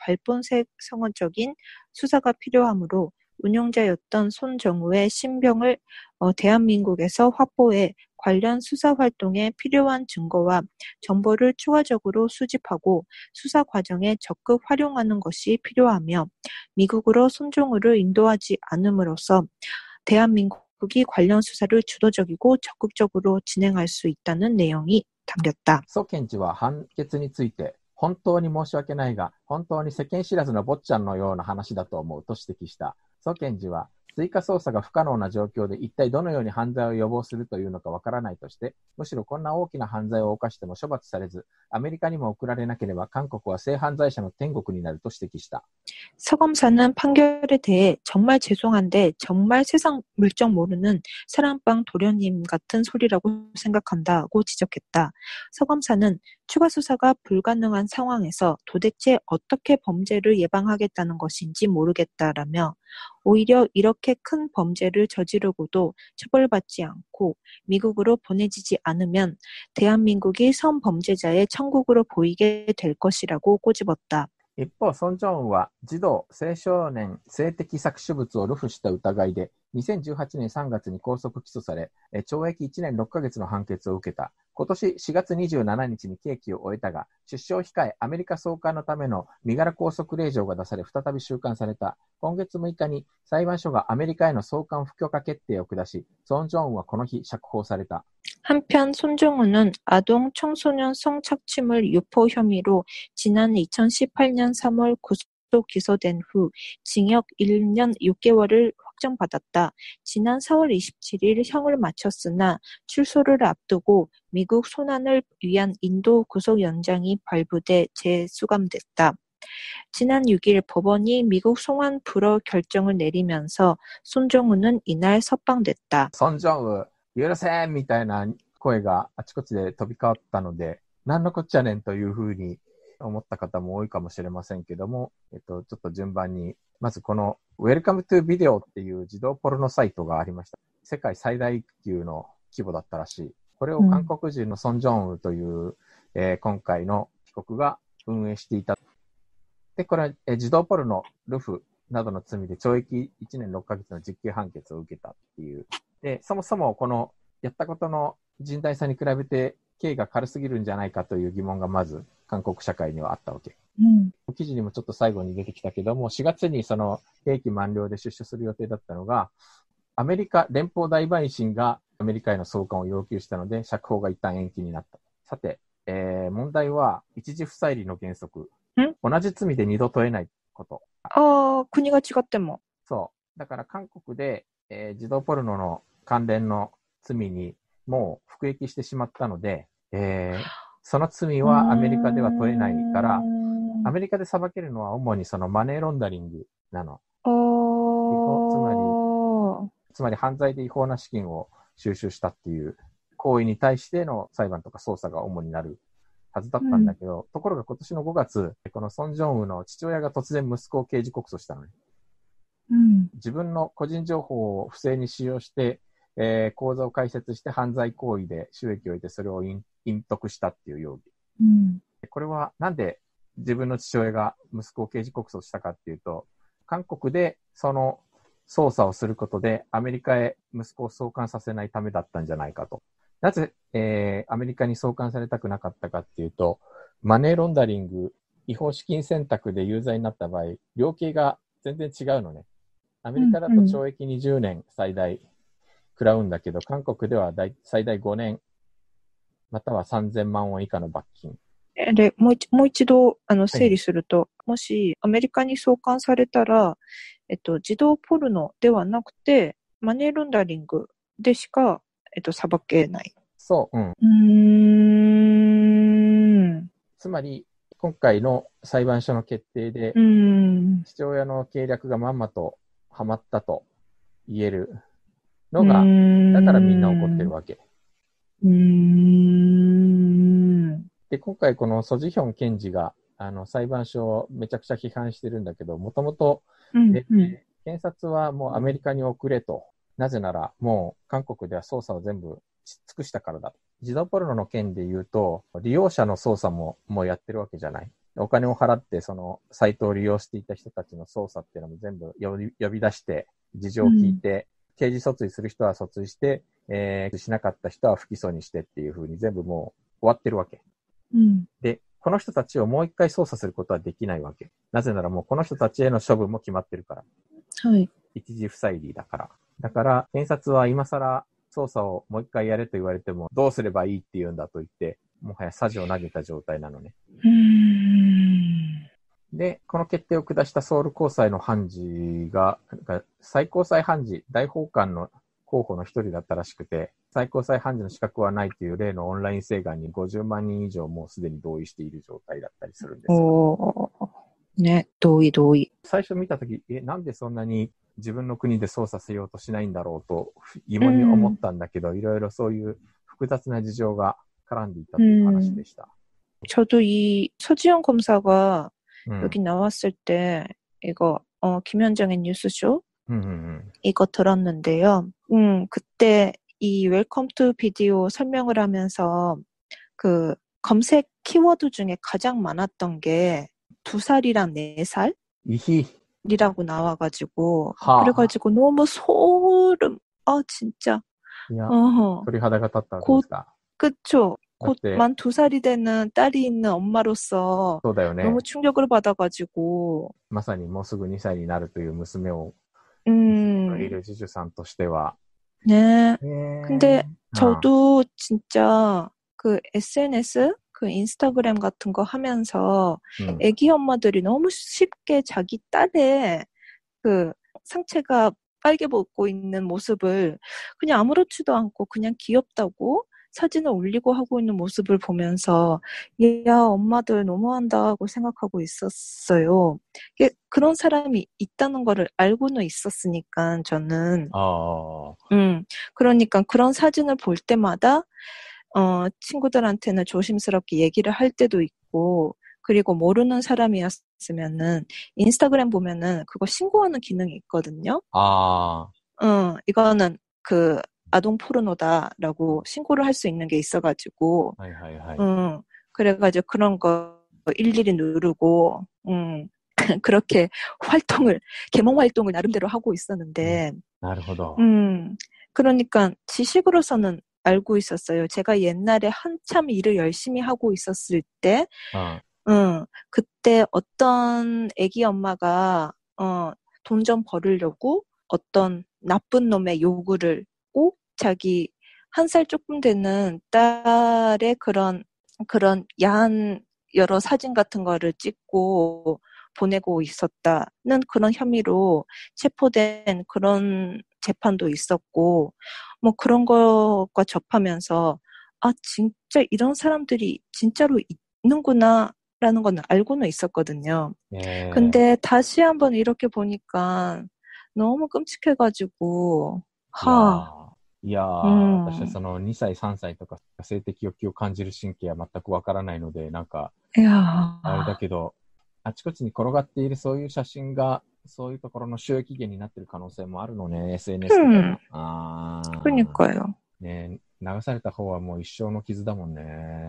발본성적인 수사가 필요하므로 운영자였던 손정우의 신병을 어, 대한민국에서 확보해 관련 수사 활동에 필요한 증거와 정보를 추가적으로 수집하고 수사 과정에 적극 활용하는 것이 필요하며 미국으로 손정우를 인도하지 않음으로써 대한민국이 관련 수사를 주도적이고 적극적으로 진행할 수 있다는 내용이 담겼다. ソ検事は判決について、本当に申し訳ないが、本当に世間知らずの坊ちゃんのような話だと思うと指摘した。ソ検事は、追加捜査が不可能な状況で一体どのように犯罪を予防するというのかわからないとして、むしろこんな大きな犯罪を犯しても処罰されず、アメリカにも送られなければ韓国は性犯罪者の天国になると指摘した。 서 검사는 판결에 대해 정말 죄송한데 정말 세상 물정 모르는 사랑방 도련님 같은 소리라고 생각한다고 지적했다. 서 검사는 추가 수사가 불가능한 상황에서 도대체 어떻게 범죄를 예방하겠다는 것인지 모르겠다라며 오히려 이렇게 큰 범죄를 저지르고도 처벌받지 않고 미국으로 보내지지 않으면 대한민국이 성범죄자의 천국으로 보이게 될 것이라고 꼬집었다. 一方、ソン・ジョンウは児童・青少年性的搾取物を流布した疑いでにせんじゅうはちねんさんがつに拘束起訴され、懲役いちねんろっかげつの判決を受けた。今年しがつにじゅうしちにちに刑期を終えたが、出所を控えアメリカ送還のための身柄拘束令状が出され再び収監された。今月むいかに裁判所がアメリカへの送還不許可決定を下し、ソン・ジョンウはこの日釈放された。 한편 손정우는 아동 청소년 성착취물 유포 혐의로 지난 이천십팔 년 삼월 구속 기소된 후 징역 일 년 육 개월을 확정받았다. 지난 사월 이십칠일 형을 마쳤으나 출소를 앞두고 미국 소환을 위한 인도 구속 영장이 발부돼 재수감됐다. 지난 육 일 법원이 미국 송환 불허 결정을 내리면서 손정우는 이날 석방됐다. ソン・ジョンウ許せんみたいな声があちこちで飛び交ったので、なんのこっちゃねんというふうに思った方も多いかもしれませんけども、えっと、ちょっと順番に、まずこの Welcome to Video っていう児童ポルノサイトがありました。世界最大級の規模だったらしい。これを韓国人のソン・ジョンウという、うんえー、今回の被告が運営していた。で、これは、えー、児童ポルノ、ルフなどの罪で懲役いちねんろっかげつの実刑判決を受けたっていう。で、そもそもこのやったことの甚大さに比べて刑が軽すぎるんじゃないかという疑問がまず韓国社会にはあったわけ。うん、記事にもちょっと最後に出てきたけども、しがつにその刑期満了で出所する予定だったのが、アメリカ連邦大陪審がアメリカへの送還を要求したので、釈放が一旦延期になった。さて、えー、問題は一時不再理の原則。同じ罪で二度問えないこと。 ああ、国が違っても。 そう。だから韓国で、えー、児童ポルノの関連の罪にもう服役してしまったので、 えー、その罪はアメリカでは問えないから、アメリカで裁けるのは主にそのマネーロンダリングなの。違法、つまり、つまり犯罪で違法な資金を収集したっていう行為に対しての裁判とか捜査が主になるはずだったんだけど、うん、ところが今年のごがつ、このソン・ジョンウの父親が突然息子を刑事告訴したのね。うん、自分の個人情報を不正に使用して、えー、口座を開設して犯罪行為で収益を得てそれを隠匿したっていう容疑。うん、これはなんで自分の父親が息子を刑事告訴したかっていうと、韓国でその捜査をすることでアメリカへ息子を送還させないためだったんじゃないかと。なぜ、えー、アメリカに送還されたくなかったかっていうと、マネーロンダリング、違法資金選択で有罪になった場合、量刑が全然違うのね。アメリカだと懲役にじゅうねん最大食らうんだけど、韓国では大最大ごねん、またはさんぜんまんウォン以下の罰金。 で、もう一、もう一度、あの、整理すると、はい、もし、アメリカに送還されたら、えっと、児童ポルノではなくて、マネーロンダリングでしか、えっと、裁けない。 そう、うん。 うーん。 つまり、今回の裁判所の決定で、父親の計略がまんまとはまったと言えるのが、だからみんな怒ってるわけ。 うーん。 で、今回このソジヒョン検事が、あの、裁判所をめちゃくちゃ批判してるんだけど、もともと、検察はもうアメリカに送れと。なぜなら、もう韓国では捜査を全部尽くしたからだ。児童ポルノの件で言うと、利用者の捜査ももうやってるわけじゃない。お金を払ってそのサイトを利用していた人たちの捜査っていうのも全部呼び、呼び出して、事情を聞いて、うん、刑事訴追する人は訴追して、えー、しなかった人は不起訴にしてっていう風に全部もう終わってるわけ。 うん、 で、この人たちをもう一回捜査することはできないわけ。なぜならもうこの人たちへの処分も決まってるから。 はい。 一時不再理だから。だから、検察は今更捜査をもう一回やれと言われても、どうすればいいって言うんだと言って、もはや匙を投げた状態なのね。 うーん。 で、この決定を下したソウル高裁の判事が、最高裁判事、大法官の候補の一人だったらしくて、最高裁判事の資格はないという例のオンライン請願にごじゅうまんにん以上もうすでに同意している状態だったりするんですよ。 おー。ね、同意同意。 最初見たとき、え、なんでそんなに自分の国で捜査しようとしないんだろうと疑問に思ったんだけど、いろいろそういう複雑な事情が絡んでいたという話でした。 저도 이 서지영 검사가 음. 여기 나왔을 때 이거 어, 김현정의 뉴스쇼 음, 음. 이거 들었는데요. 음, 그때 이 웰컴 투 비디오 설명을 하면서 그 검색 키워드 중에 가장 많았던 게 두 살이랑 네 살? 이히. 이라고 나와가지고 하. 그래가지고 너무 소름. 아 진짜. 야, 소리 하다가 탔다. 곧 그쵸. 곧 만 두 살이 되는 딸이 있는 엄마로서 너무 충격을 받아가지고. まさにもうすぐにさいになるという娘をいるジジュさんとしては. 네. 근데 저도 진짜 그 에스엔에스 그 인스타그램 같은 거 하면서 음. 애기 엄마들이 너무 쉽게 자기 딸의 그 상체가 빨개 벗고 있는 모습을 그냥 아무렇지도 않고 그냥 귀엽다고 사진을 올리고 하고 있는 모습을 보면서 야 엄마들 너무한다고 생각하고 있었어요. 그런 사람이 있다는 거를 알고는 있었으니까 저는 어. 음 그러니까 그런 사진을 볼 때마다 어 친구들한테는 조심스럽게 얘기를 할 때도 있고 그리고 모르는 사람이었으면은 인스타그램 보면은 그거 신고하는 기능이 있거든요. 아. 응 이거는 그 아동 포르노다라고 신고를 할 수 있는 게 있어가지고, 응, 그래가지고 그런 거 일일이 누르고, 응, 그렇게 활동을, 계몽 활동을 나름대로 하고 있었는데, 나름대로. 음, 그러니까 지식으로서는 알고 있었어요. 제가 옛날에 한참 일을 열심히 하고 있었을 때, 어. 응, 그때 어떤 애기 엄마가, 어, 돈 좀 벌으려고 어떤 나쁜 놈의 요구를 꼭 자기 한 살 조금 되는 딸의 그런 그런 야한 여러 사진 같은 거를 찍고 보내고 있었다는 그런 혐의로 체포된 그런 재판도 있었고 뭐 그런 것과 접하면서 아, 진짜 이런 사람들이 진짜로 있는구나 라는 건 알고는 있었거든요. 네。 근데 다시 한번 이렇게 보니까 너무 끔찍해가지고, いや 하, ー、いやー、私は 음, そのにさい、さんさいとか性的欲求を感じる神経は全くわからないので、なんか、 야, あれだけど、あちこちに転がっているそういう写真が、そういうところの収益源になっている可能性もあるのね、エスエヌエス とか 음, が。あー、 그러니까요. ね、流された方はもう一生の傷だもんね。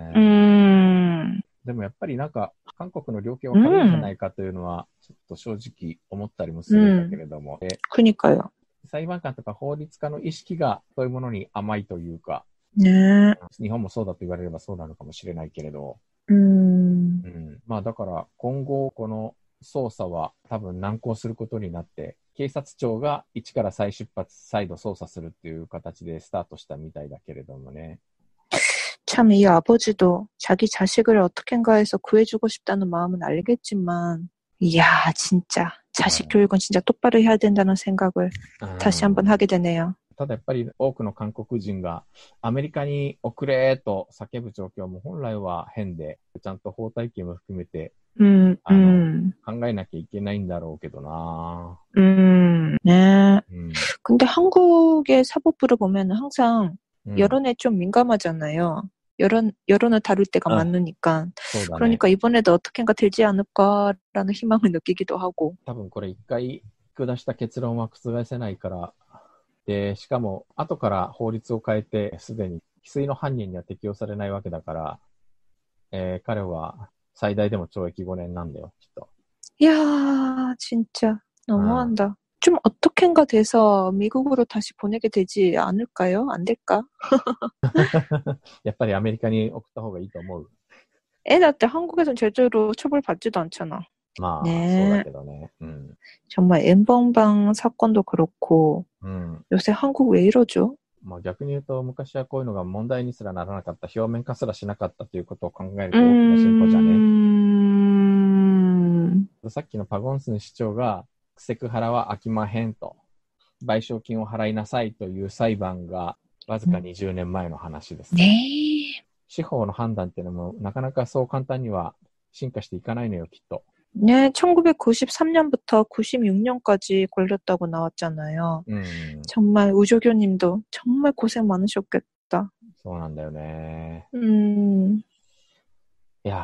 음, でもやっぱりなんか、韓国の量刑は軽いんじゃな 음, いかというのは、ちょっと正直思ったりもするんだけ 음, れども、で 그러니까요. 裁判官とか法律家の意識がそういうものに甘いというか、 네, 日本もそうだと言われればそうなのかもしれないけれど、 음, うん、まあだから今後この捜査は多分難航することになって、警察庁が一から再出発、再度捜査するっていう形でスタートしたみたいだけれどもね。 참, 이 아버지도 자기 자식을 어떻게인가 해서 구해주고 싶다는 마음은 알겠지만, 이야, 진짜. 자식 네. 교육은 진짜 똑바로 해야 된다는 생각을 う 다시 한번 ん、 하게 되네요. ただやっぱり多くの韓国人がアメリカに送れと叫ぶ状況も本来は変で、ちゃんと法体系も含めて 음, あの 음, 考えなきゃいけないんだろうけどな。 음, 네. うん、 근데 한국의 사법부를 보면 항상 うん、 여론에 좀 민감하잖아요. 여론, 여론을 다룰 때가 あ、 많으니까. そうだね。 그러니까 이번에도 어떻게인가 되지 않을까라는 희망을 느끼기도 하고. 多分これ一回下した結論は覆せないから、で、しかも後から法律を変えて、すでに既遂の犯人には適用されないわけだから、えー彼は最大でも懲役ごねんなんだよ、きっと。 이야, 진짜 うん、 너무한다. 좀 어떻게인가 돼서 미국으로 다시 보내게 되지 않을까요? 안 될까? やっぱりアメリカに送った方がいいと思う。 애 낳을 때 한국에선 제대로 처벌받지도 않잖아. まあ、 そうだ 네. けどね。うん。 정말 엠번방 사건도 그렇고 うん。 요새 한국 왜 이러죠? まあ逆に言うと、昔はこういうのが問題にすらならなかった、表面化すらしなかったということを考えると大きな進歩じゃね。 음... さっきのパゴンスン市長がセクハラは飽きまへんと、賠償金を払いなさいという裁判がわずかにじゅうねんまえの話です。 네. 司法の判断っていうのもなかなかそう簡単には進化していかないのよ、きっと。 네, 천구백구십삼 년부터 구십육 년까지 걸렸다고 나왔잖아요. 음. 정말 우조교님도 정말 고생 많으셨겠다. そうなんだよね。 음. いや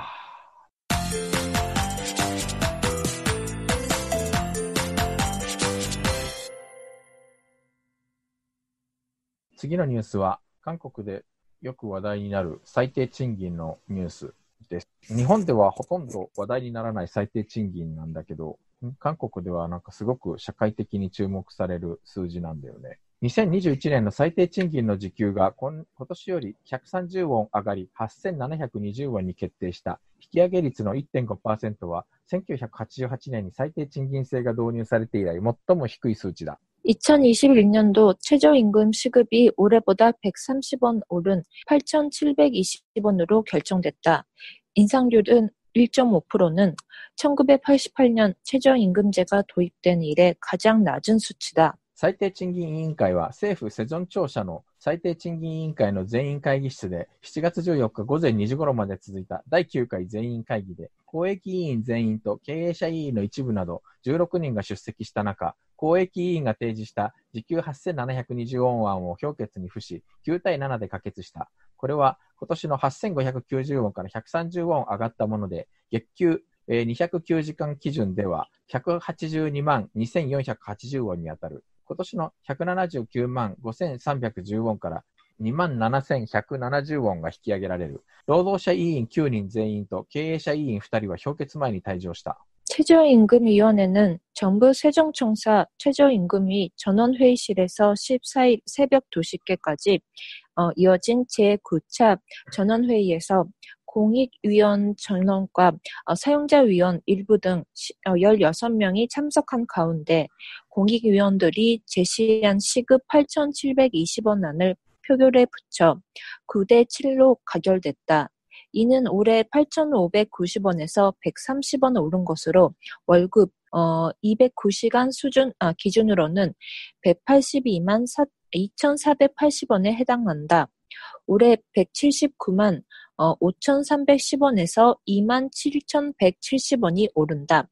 次のニュースは韓国でよく話題になる最低賃金のニュースです。日本ではほとんど話題にならない最低賃金なんだけど、韓国ではなんかすごく社会的に注目される数字なんだよね。にせんにじゅういちねんの最低賃金の時給が今年よりひゃくさんじゅうウォン上がりはっせんななひゃくにじゅうウォンに決定した。引き上げ率の いってんごパーセント はせんきゅうひゃくはちじゅうはちねんに最低賃金制が導入されて以来最も低い数値だ。 이천이십일 년도 최저임금 시급이 올해보다 백삼십 원 오른 팔천칠백이십 원으로 결정됐다. 인상률은 일 점 오 퍼센트는 천구백팔십팔 년 최저임금제가 도입된 이래 가장 낮은 수치다. 最低賃金委員会は政府セジョン庁舎の最低賃金委員会の全員会議室でしちがつじゅうよっか午前にじ頃まで続いただいきゅうかい全員会議で公益委員全員と経営者委員の一部などじゅうろくにんが出席した中、公益委員が提示した時給はっせんななひゃくにじゅうウォン案を表決に付しきゅうたいななで可決した。これは今年のはっせんごひゃくきゅうじゅうウォンからひゃくさんじゅうウォン上がったもので、月給にひゃくきゅうじかん基準ではひゃくはちじゅうにまんにせんよんひゃくはちじゅうウォンに当たる。今年のひゃくななじゅうきゅうまんごせんさんびゃくじゅうウォンからにまんななせんひゃくななじゅうウォンが引き上げられる。労働者委員きゅうにん全員と経営者委員ふたりは評決前に退場した。 최저임금위원회는 정부 세정청사 최저임금위 전원회의실에서 십사 일 새벽 두 시께까지 어, 이어진 제구 차 전원회의에서 공익위원 전원과 어, 사용자위원 일부 등 어, 열여섯 명이 참석한 가운데 공익위원들이 제시한 시급 팔천칠백이십 원 안을 표결에 붙여 구 대 칠로 가결됐다. 이는 올해 팔천오백구십 원에서 백삼십 원 오른 것으로 월급 어, 이백구 시간 수준 아, 기준으로는 백팔십이만 이천사백팔십 원에 해당한다. 올해 백칠십구만 어, 오천삼백십 원에서 이만 칠천백칠십 원이 오른다.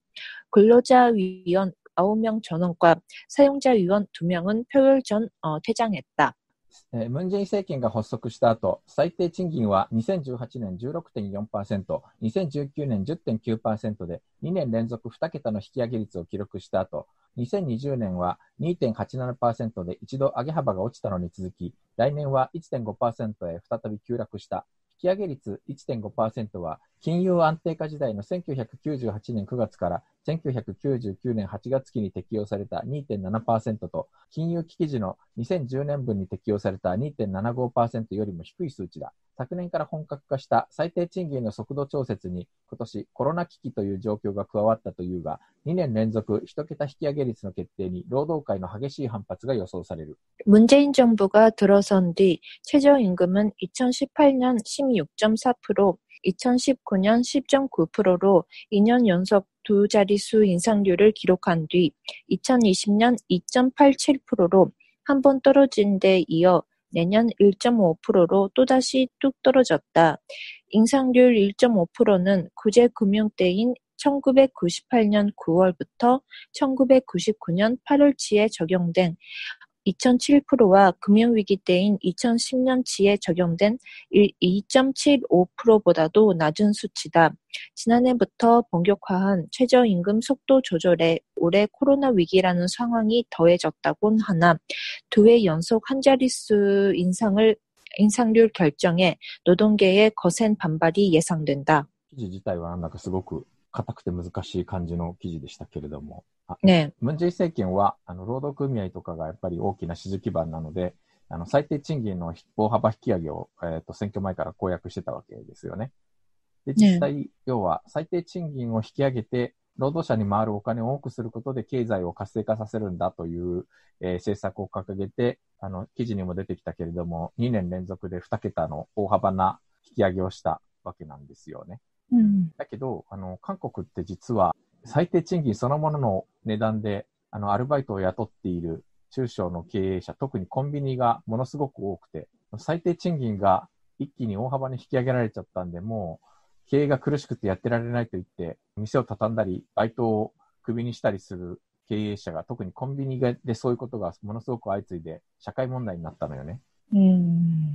근로자 위원 아홉 명 전원과 사용자 위원 두 명은 표율 전 어, 퇴장했다. えームン・ジェイン政権が発足した後、最低賃金はにせんじゅうはちねん じゅうろくてんよんパーセント、にせんじゅうきゅうねん じゅってんきゅうパーセント でにねん連続に桁の引き上げ率を記録した後、にせんにじゅうねんは にてんはちななパーセント で一度上げ幅が落ちたのに続き、来年は いってんごパーセント へ再び急落した。引き上げ率 いってんごパーセント は金融安定化時代のせんきゅうひゃくきゅうじゅうはちねんくがつからせんきゅうひゃくきゅうじゅうきゅうねんはちがつ期に適用された にてんななパーセント と金融危機時のにせんじゅうねんぶんに適用された にてんななごパーセント よりも低い数値だ。昨年から本格化した最低賃金の速度調節に今年コロナ危機という状況が加わったというが、にねん連続いち桁引き上げ率の決定に労働界の激しい反発が予想される。 문재인 정부가 들어선 뒤 최저임금은 이천십팔 년 십육 점 사 퍼센트, 이천십구 년 십 점 구 퍼센트로 이 년 연속 두 자릿수 인상률을 기록한 뒤 이천이십 년 이 점 팔칠 퍼센트로 한 번 떨어진 데 이어 내년 일 점 오 퍼센트로 또다시 뚝 떨어졌다. 인상률 일 점 오 퍼센트는 구제금융 때인 천구백구십팔 년 구월부터 천구백구십구 년 팔월치에 적용된 이천칠 퍼센트와 금융위기 때인 이천십 년치에 적용된 이 점 칠오 퍼센트보다도 낮은 수치다. 지난해부터 본격화한 최저임금 속도 조절에 올해 코로나 위기라는 상황이 더해졌다곤 하나 두 해 연속 한 자릿수 인상을 인상률 결정에 노동계의 거센 반발이 예상된다. 記事自体はなんだかすごく硬くて難しい感じの記事でしたけれども、 ね、 ムン・ジェイン政権はあの労働組合とかがやっぱり大きな支持基盤なので、あの最低賃金の大幅引き上げを、えー、と選挙前から公約してたわけですよね。で、実際、ね、要は最低賃金を引き上げて、労働者に回るお金を多くすることで経済を活性化させるんだという、えー、政策を掲げて、あの記事にも出てきたけれども、にねん連続でに桁の大幅な引き上げをしたわけなんですよね。 うん、 だけど、あの、韓国って実は最低賃金そのものの値段で、あの、アルバイトを雇っている中小の経営者、特にコンビニがものすごく多くて、最低賃金が一気に大幅に引き上げられちゃったんで、もう経営が苦しくてやってられないと言って、店を畳んだり、バイトをクビにしたりする経営者が、特にコンビニでそういうことがものすごく相次いで社会問題になったのよね。 うんうん、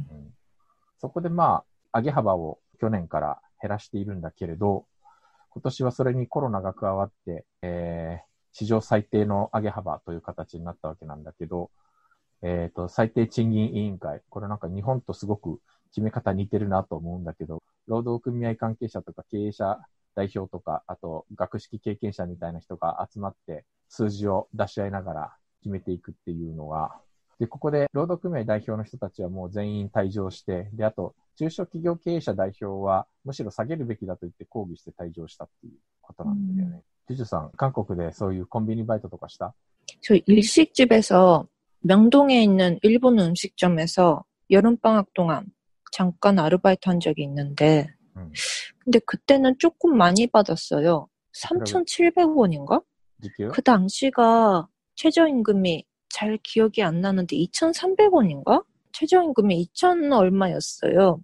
そこでまあ、上げ幅を去年から減らしているんだけれど、今年はそれにコロナが加わって、えー、史上最低の上げ幅という形になったわけなんだけど、えっと、最低賃金委員会、これなんか日本とすごく決め方似てるなと思うんだけど、労働組合関係者とか経営者代表とか、あと学識経験者みたいな人が集まって数字を出し合いながら決めていくっていうのが、で、ここで労働組合代表の人たちはもう全員退場して、で、あと、中小企業経営者代表はむしろ下げるべきだと言って抗議して退場したっていうことなんだよね。ジュジュさん、韓国でそういうコンビニバイトとかした? 저 일식집에서 명동에 있는 일본 음식점에서 여름방학 동안 잠깐 아르바이트 한 적이 있는데, 음. 근데 그때는 조금 많이 받았어요. 삼천칠백 원인가? 그 당시가 최저임금이 잘 기억이 안 나는데 이천삼백 원인가? 최저임금이 이천 얼마였어요.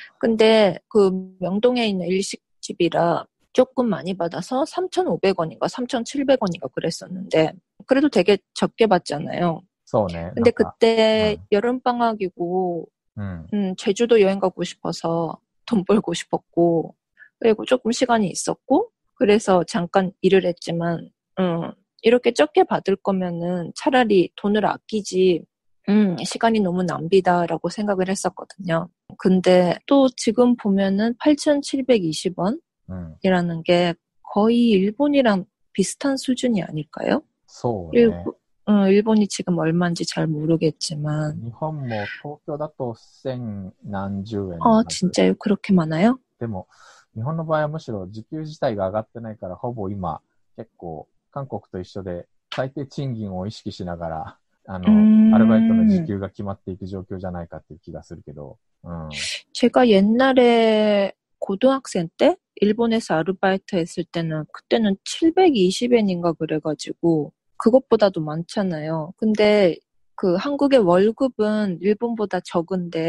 근데 그 명동에 있는 일식집이라 조금 많이 받아서 삼천오백 원인가 삼천칠백 원인가 그랬었는데 그래도 되게 적게 받잖아요. 네, 근데 그때 음. 여름방학이고 음. 음, 제주도 여행 가고 싶어서 돈 벌고 싶었고 그리고 조금 시간이 있었고 그래서 잠깐 일을 했지만 음, 이렇게 적게 받을 거면은 차라리 돈을 아끼지 음, 시간이 너무 낭비다라고 생각을 했었거든요. 근데 또 지금 보면은 팔천칠백이십 원이라는 음. 게 거의 일본이랑 비슷한 수준이 아닐까요? 네. 일본, 어, 일본이 지금 얼마인지 잘 모르겠지만. 일본 뭐 도쿄だと千何十円. 아, 진짜요? 그렇게 많아요? でも日本の場合はむしろ時給自体が上がってないからほぼ今結構韓国と一緒で最低賃金を意識しながらあの、アルバイトの時給が決まっていく状況じゃないかっていう気がするけど、うん。 제가 옛날에 고등학생 때 일본에서 아르바이트 했을 때는 그때는 칠백이십 엔인가 그래가지고 그것보다도 많잖아요. 근데 그 한국의 월급은 일본보다 적은데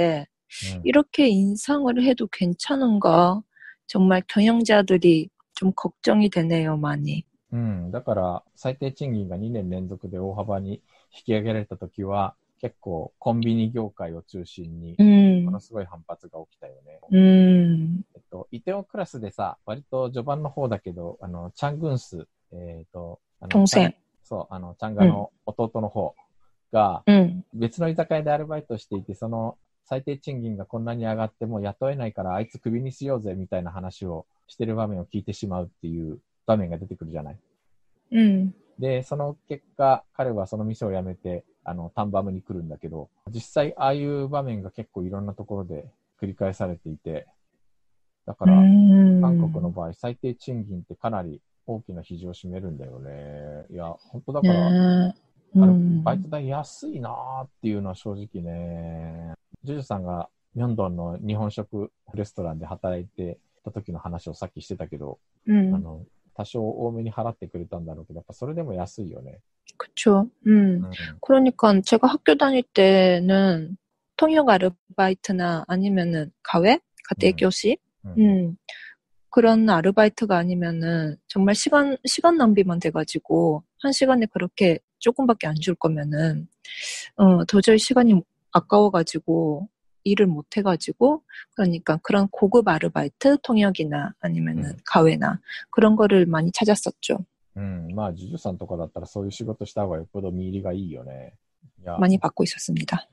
음. 이렇게 인상을 해도 괜찮은가? 정말 경영자들이 좀 걱정이 되네요, 많이. うん。だから、最低賃金がにねん連続で大幅に引き上げられたときは、結構コンビニ業界を中心に、もの 음, すごい反発が起きたよね。 음, えっと、イテオクラスでさ、割と序盤の方だけど、あの、チャングンス、えっと、あの、チャン 동생, そう、あの、チャンガの弟の方が、 음, 別の居酒屋でアルバイトしていて、その最低賃金がこんなに上がっても雇えないからあいつクビにしようぜみたいな話をしてる場面を聞いてしまうっていう場面が出てくるじゃない。 음, で、その結果、彼はその店を辞めて、あの、タンバムに来るんだけど、実際ああいう場面が結構いろんなところで繰り返されていて、だから、韓国の 음, 場合、最低賃金ってかなり大きな比重を占めるんだよね。いや、本当だから、 네, あれ、 음, バイト代安いなーっていうのは正直ね、ジュジュさんがミョンドンの日本食レストランで働いてた時の話をさっきしてたけど、 음, あの、多少多めに払ってくれたんだろうけど、やっぱそれでも安いよね。 그쵸. 음, うん。 그러니까 제가 학교 다닐 때는 통역 아르바이트나 아니면은 가외? 가대교시? うん。 음, 그런 아르바이트가 아니면은 정말 시간, 시간 낭비만 돼가지고 한 시간에 그렇게 조금밖에 안 줄 거면은, 어, 도저히 시간이 아까워가지고 일을 못 해가지고, 그러니까 그런 고급 아르바이트, 통역이나 아니면은 음. 가외나 그런 거를 많이 찾았었죠. うん。まあ、ジュジュさんとかだったらそういう仕事した方がよっぽど見入りがいいよね。いや、 많이 받고 있었습니다.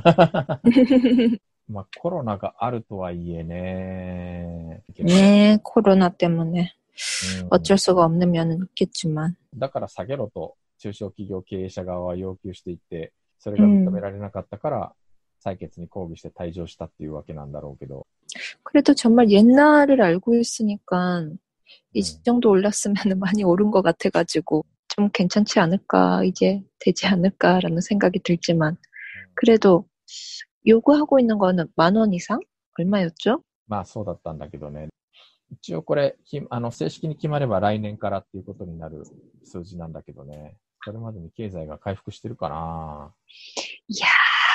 まあ、コロナがあるとはいえね。 네, 코로나 때문에 うん。 어쩔 수가 없는 면은 있겠지만. だから下げろと中小企業経営者側は要求していて、それが認められなかったから、採決に抗議して退場したっていうわけなんだろうけど。 그래도 정말 옛날을 알고 있으니까 이 음. 정도 올랐으면 많이 오른 것 같아가지고 좀 괜찮지 않을까, 이제 되지 않을까라는 생각이 들지만, 그래도 요구하고 있는 거는 만 원 이상? 얼마였죠? まあそうだったんだけどね。一応これ、きあの正式に決まれば来年からっていうことになる数字なんだけどね。それまでに経済が回復してるかな。 이야,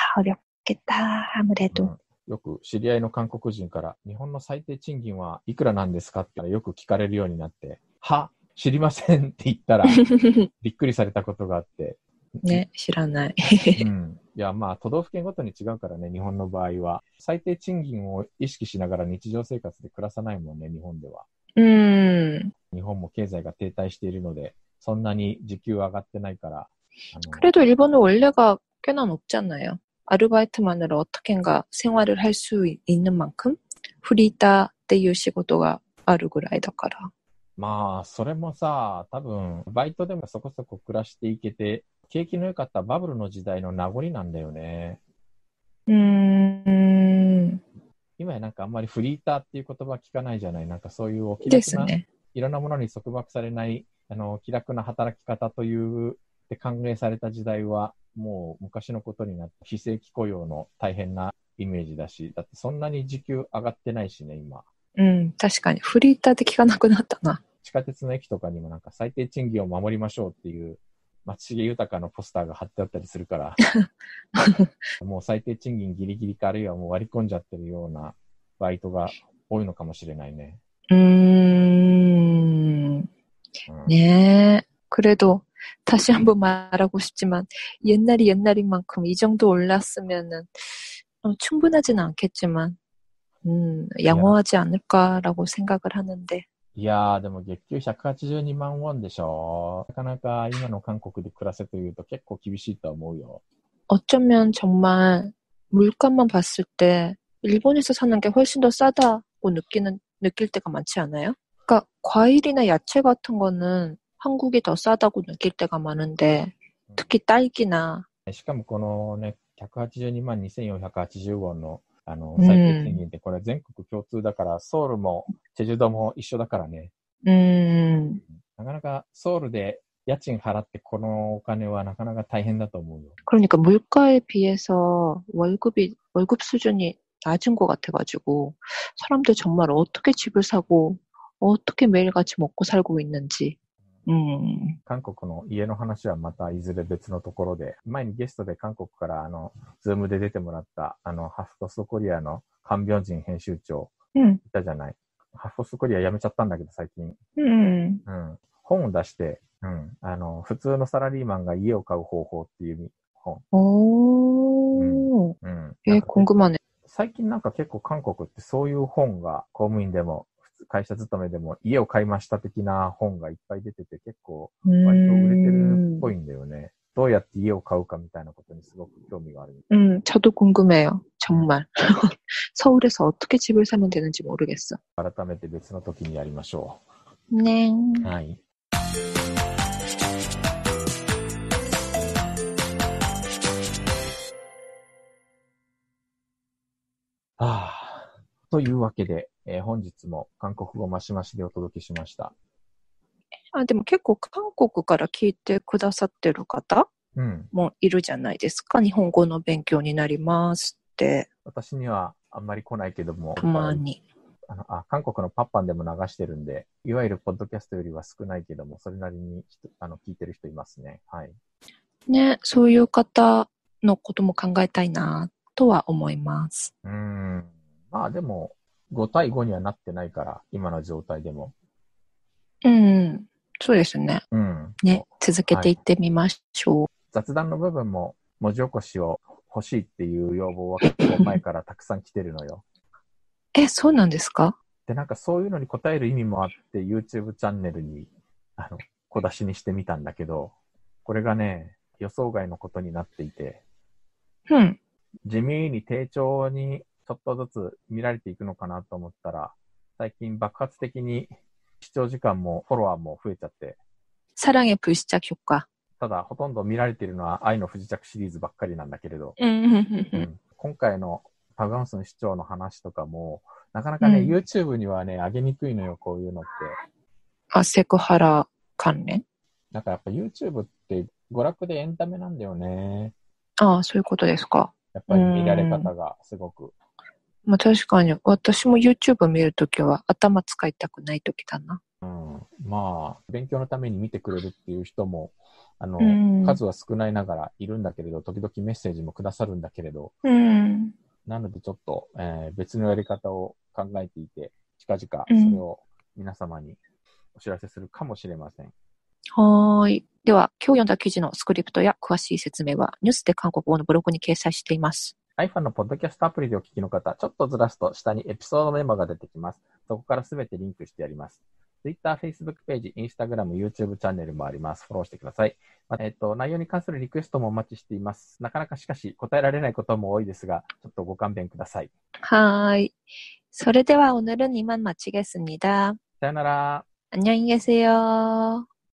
어렵겠다, 아무래도. うん、よく知り合いの韓国人から日本の最低賃金はいくらなんですかってよく聞かれるようになって、は知りませんって言ったらびっくりされたことがあって。 ね、知らない。 うん。いや、まあ、都道府県ごとに違うからね、日本の場合は。最低賃金を意識しながら日常生活で暮らさないもんね、日本では。 음, 日本も経済が停滞しているので、そんなに時給上がってないから。 그래도 일본은 원래가 꽤나 높잖아요. 아르바이트만으로 어떻게인가 생활을 할 수 있는 만큼 프리다っていう仕事があるぐらいだから。 まあ、それもさ、多分、バイトでもそこそこ暮らしていけて、景気の良かったバブルの時代の名残なんだよね。 うーん。 今やなんかあんまりフリーターっていう言葉聞かないじゃない。なんかそういうお気楽な、 ね、 いろんなものに束縛されない、あの、気楽な働き方というで歓迎された時代は、もう昔のことになって、非正規雇用の大変なイメージだし、だってそんなに時給上がってないしね、今。 うん、確かに。フリーターって聞かなくなったな。 地下鉄の駅とかにもなんか最低賃金を守りましょうっていう松重豊のポスターが貼ってあったりするからもう最低賃金ギリギリかあるいはもう割り込んじゃってるようなバイトが多いのかもしれないね。 음, 음. 네. 그래도 다시 한번 말하고 싶지만 옛날이 옛날인 만큼 이 정도 올랐으면은 어, 충분하지는 않겠지만 음, 양호하지 않을까라고 생각을 하는데. いやーでも月給ひゃくはちじゅうにまんウォンでしょ。なかなか今の韓国で暮らせというと結構厳しいとは思うよ。 어쩌면 정말 물가만 봤을 때 일본에서 사는 게 훨씬 더 싸다고 느끼는 느낄 때가 많지 않아요? 그러니까 과일이나 야채 같은 거는 한국이 더 싸다고 느낄 때가 많은데 특히 딸기나 しかもこのねひゃくはちじゅうにまんにせんよんひゃくはちじゅうウォンのあの最低賃金ってこれ全国共通だから、ソウルもチェジュ島も一緒だからね。 うん。 なかなかソウルで家賃払ってこのお金はなかなか大変だと思うよ。 그러니까 물가에 비해서 월급이 월급 수준이 낮은 것 같아가지고 사람들 정말 어떻게 집을 사고 어떻게 매일같이 먹고 살고 있는지 うん。 韓国の家の話はまたいずれ別のところで、前にゲストで韓国からあの、ズームで出てもらった、あの、ハフポストコリアのカンビョンジン編集長、 うん。 いたじゃない。ハフポストコリア辞めちゃったんだけど、最近。 うん。 うん。本を出して、うん。あの、普通のサラリーマンが家を買う方法っていう本。 おー。 うん。 えー、궁금하네。 最近なんか結構韓国ってそういう本が公務員でも会社勤めでも家を買いました的な本がいっぱい出てて結構割と売れてるっぽいんだよね。どうやって家を買うかみたいなことにすごく興味がある。 음, 저도 궁금해요. 정말. 서울에서 어떻게 집을 사면 되는지 모르겠어. 改めて別の時にやりましょう。ね。 はい。はあ、というわけで、えー、本日も韓国語マシマシでお届けしました。 あ、でも結構韓国から聞いてくださってる方もいるじゃないですか。うん、日本語の勉強になりますって。 私にはあんまり来ないけども。 たまに。 あのあ韓国のパッパンでも流してるんで、いわゆるポッドキャストよりは少ないけども、それなりにあの聞いてる人いますね。はい。 ね、そういう方のことも考えたいなとは思います。 うーん。まあでも、ご対ごにはなってないから、今の状態でも。 うん、そうですね。 うん。 ね、続けていってみましょう。はい、 雑談の部分も文字起こしを欲しいっていう要望は結構前からたくさん来てるのよ。 え、そうなんですか？ で、なんかそういうのに答える意味もあって、YouTube チャンネルに、あの、小出しにしてみたんだけど、これがね、予想外のことになっていて、 うん。 地味に低調にちょっとずつ見られていくのかなと思ったら、最近爆発的に視聴時間もフォロワーも増えちゃって。 사랑의 불시착 효과。 ただ、ほとんど見られているのは愛の不時着シリーズばっかりなんだけれど、 うん、 今回のパグ・アンソン市長の話とかも、なかなかね、うん、YouTube にはね、上げにくいのよ、こういうのって。 あ、セクハラ関連？ なんかやっぱ YouTube って娯楽でエンタメなんだよね。 ああ、そういうことですか。 やっぱり見られ方がすごく。 まあ確かに、私も YouTube 見るときは頭使いたくないときだな。 うん。まあ、勉強のために見てくれるっていう人も、あの、数は少ないながらいるんだけれど、時々メッセージもくださるんだけれど、 うん、なのでちょっと、えー、別のやり方を考えていて、近々それを皆様にお知らせするかもしれません。うん、 はい。では、今日読んだ記事のスクリプトや詳しい説明は、ニュースで韓国語のブログに掲載しています。 iPhone のポッドキャストアプリでお聞きの方、ちょっとずらすと下にエピソードメモが出てきます。そこからすべてリンクしてあります。Twitter、Facebook ページ、Instagram、YouTube チャンネルもあります。フォローしてください。まあ、えっと、内容に関するリクエストもお待ちしています。なかなかしかし答えられないことも多いですが、ちょっとご勘弁ください。 はい。それでは오늘은이만마치겠습니다。 さよなら。 안녕히계세요。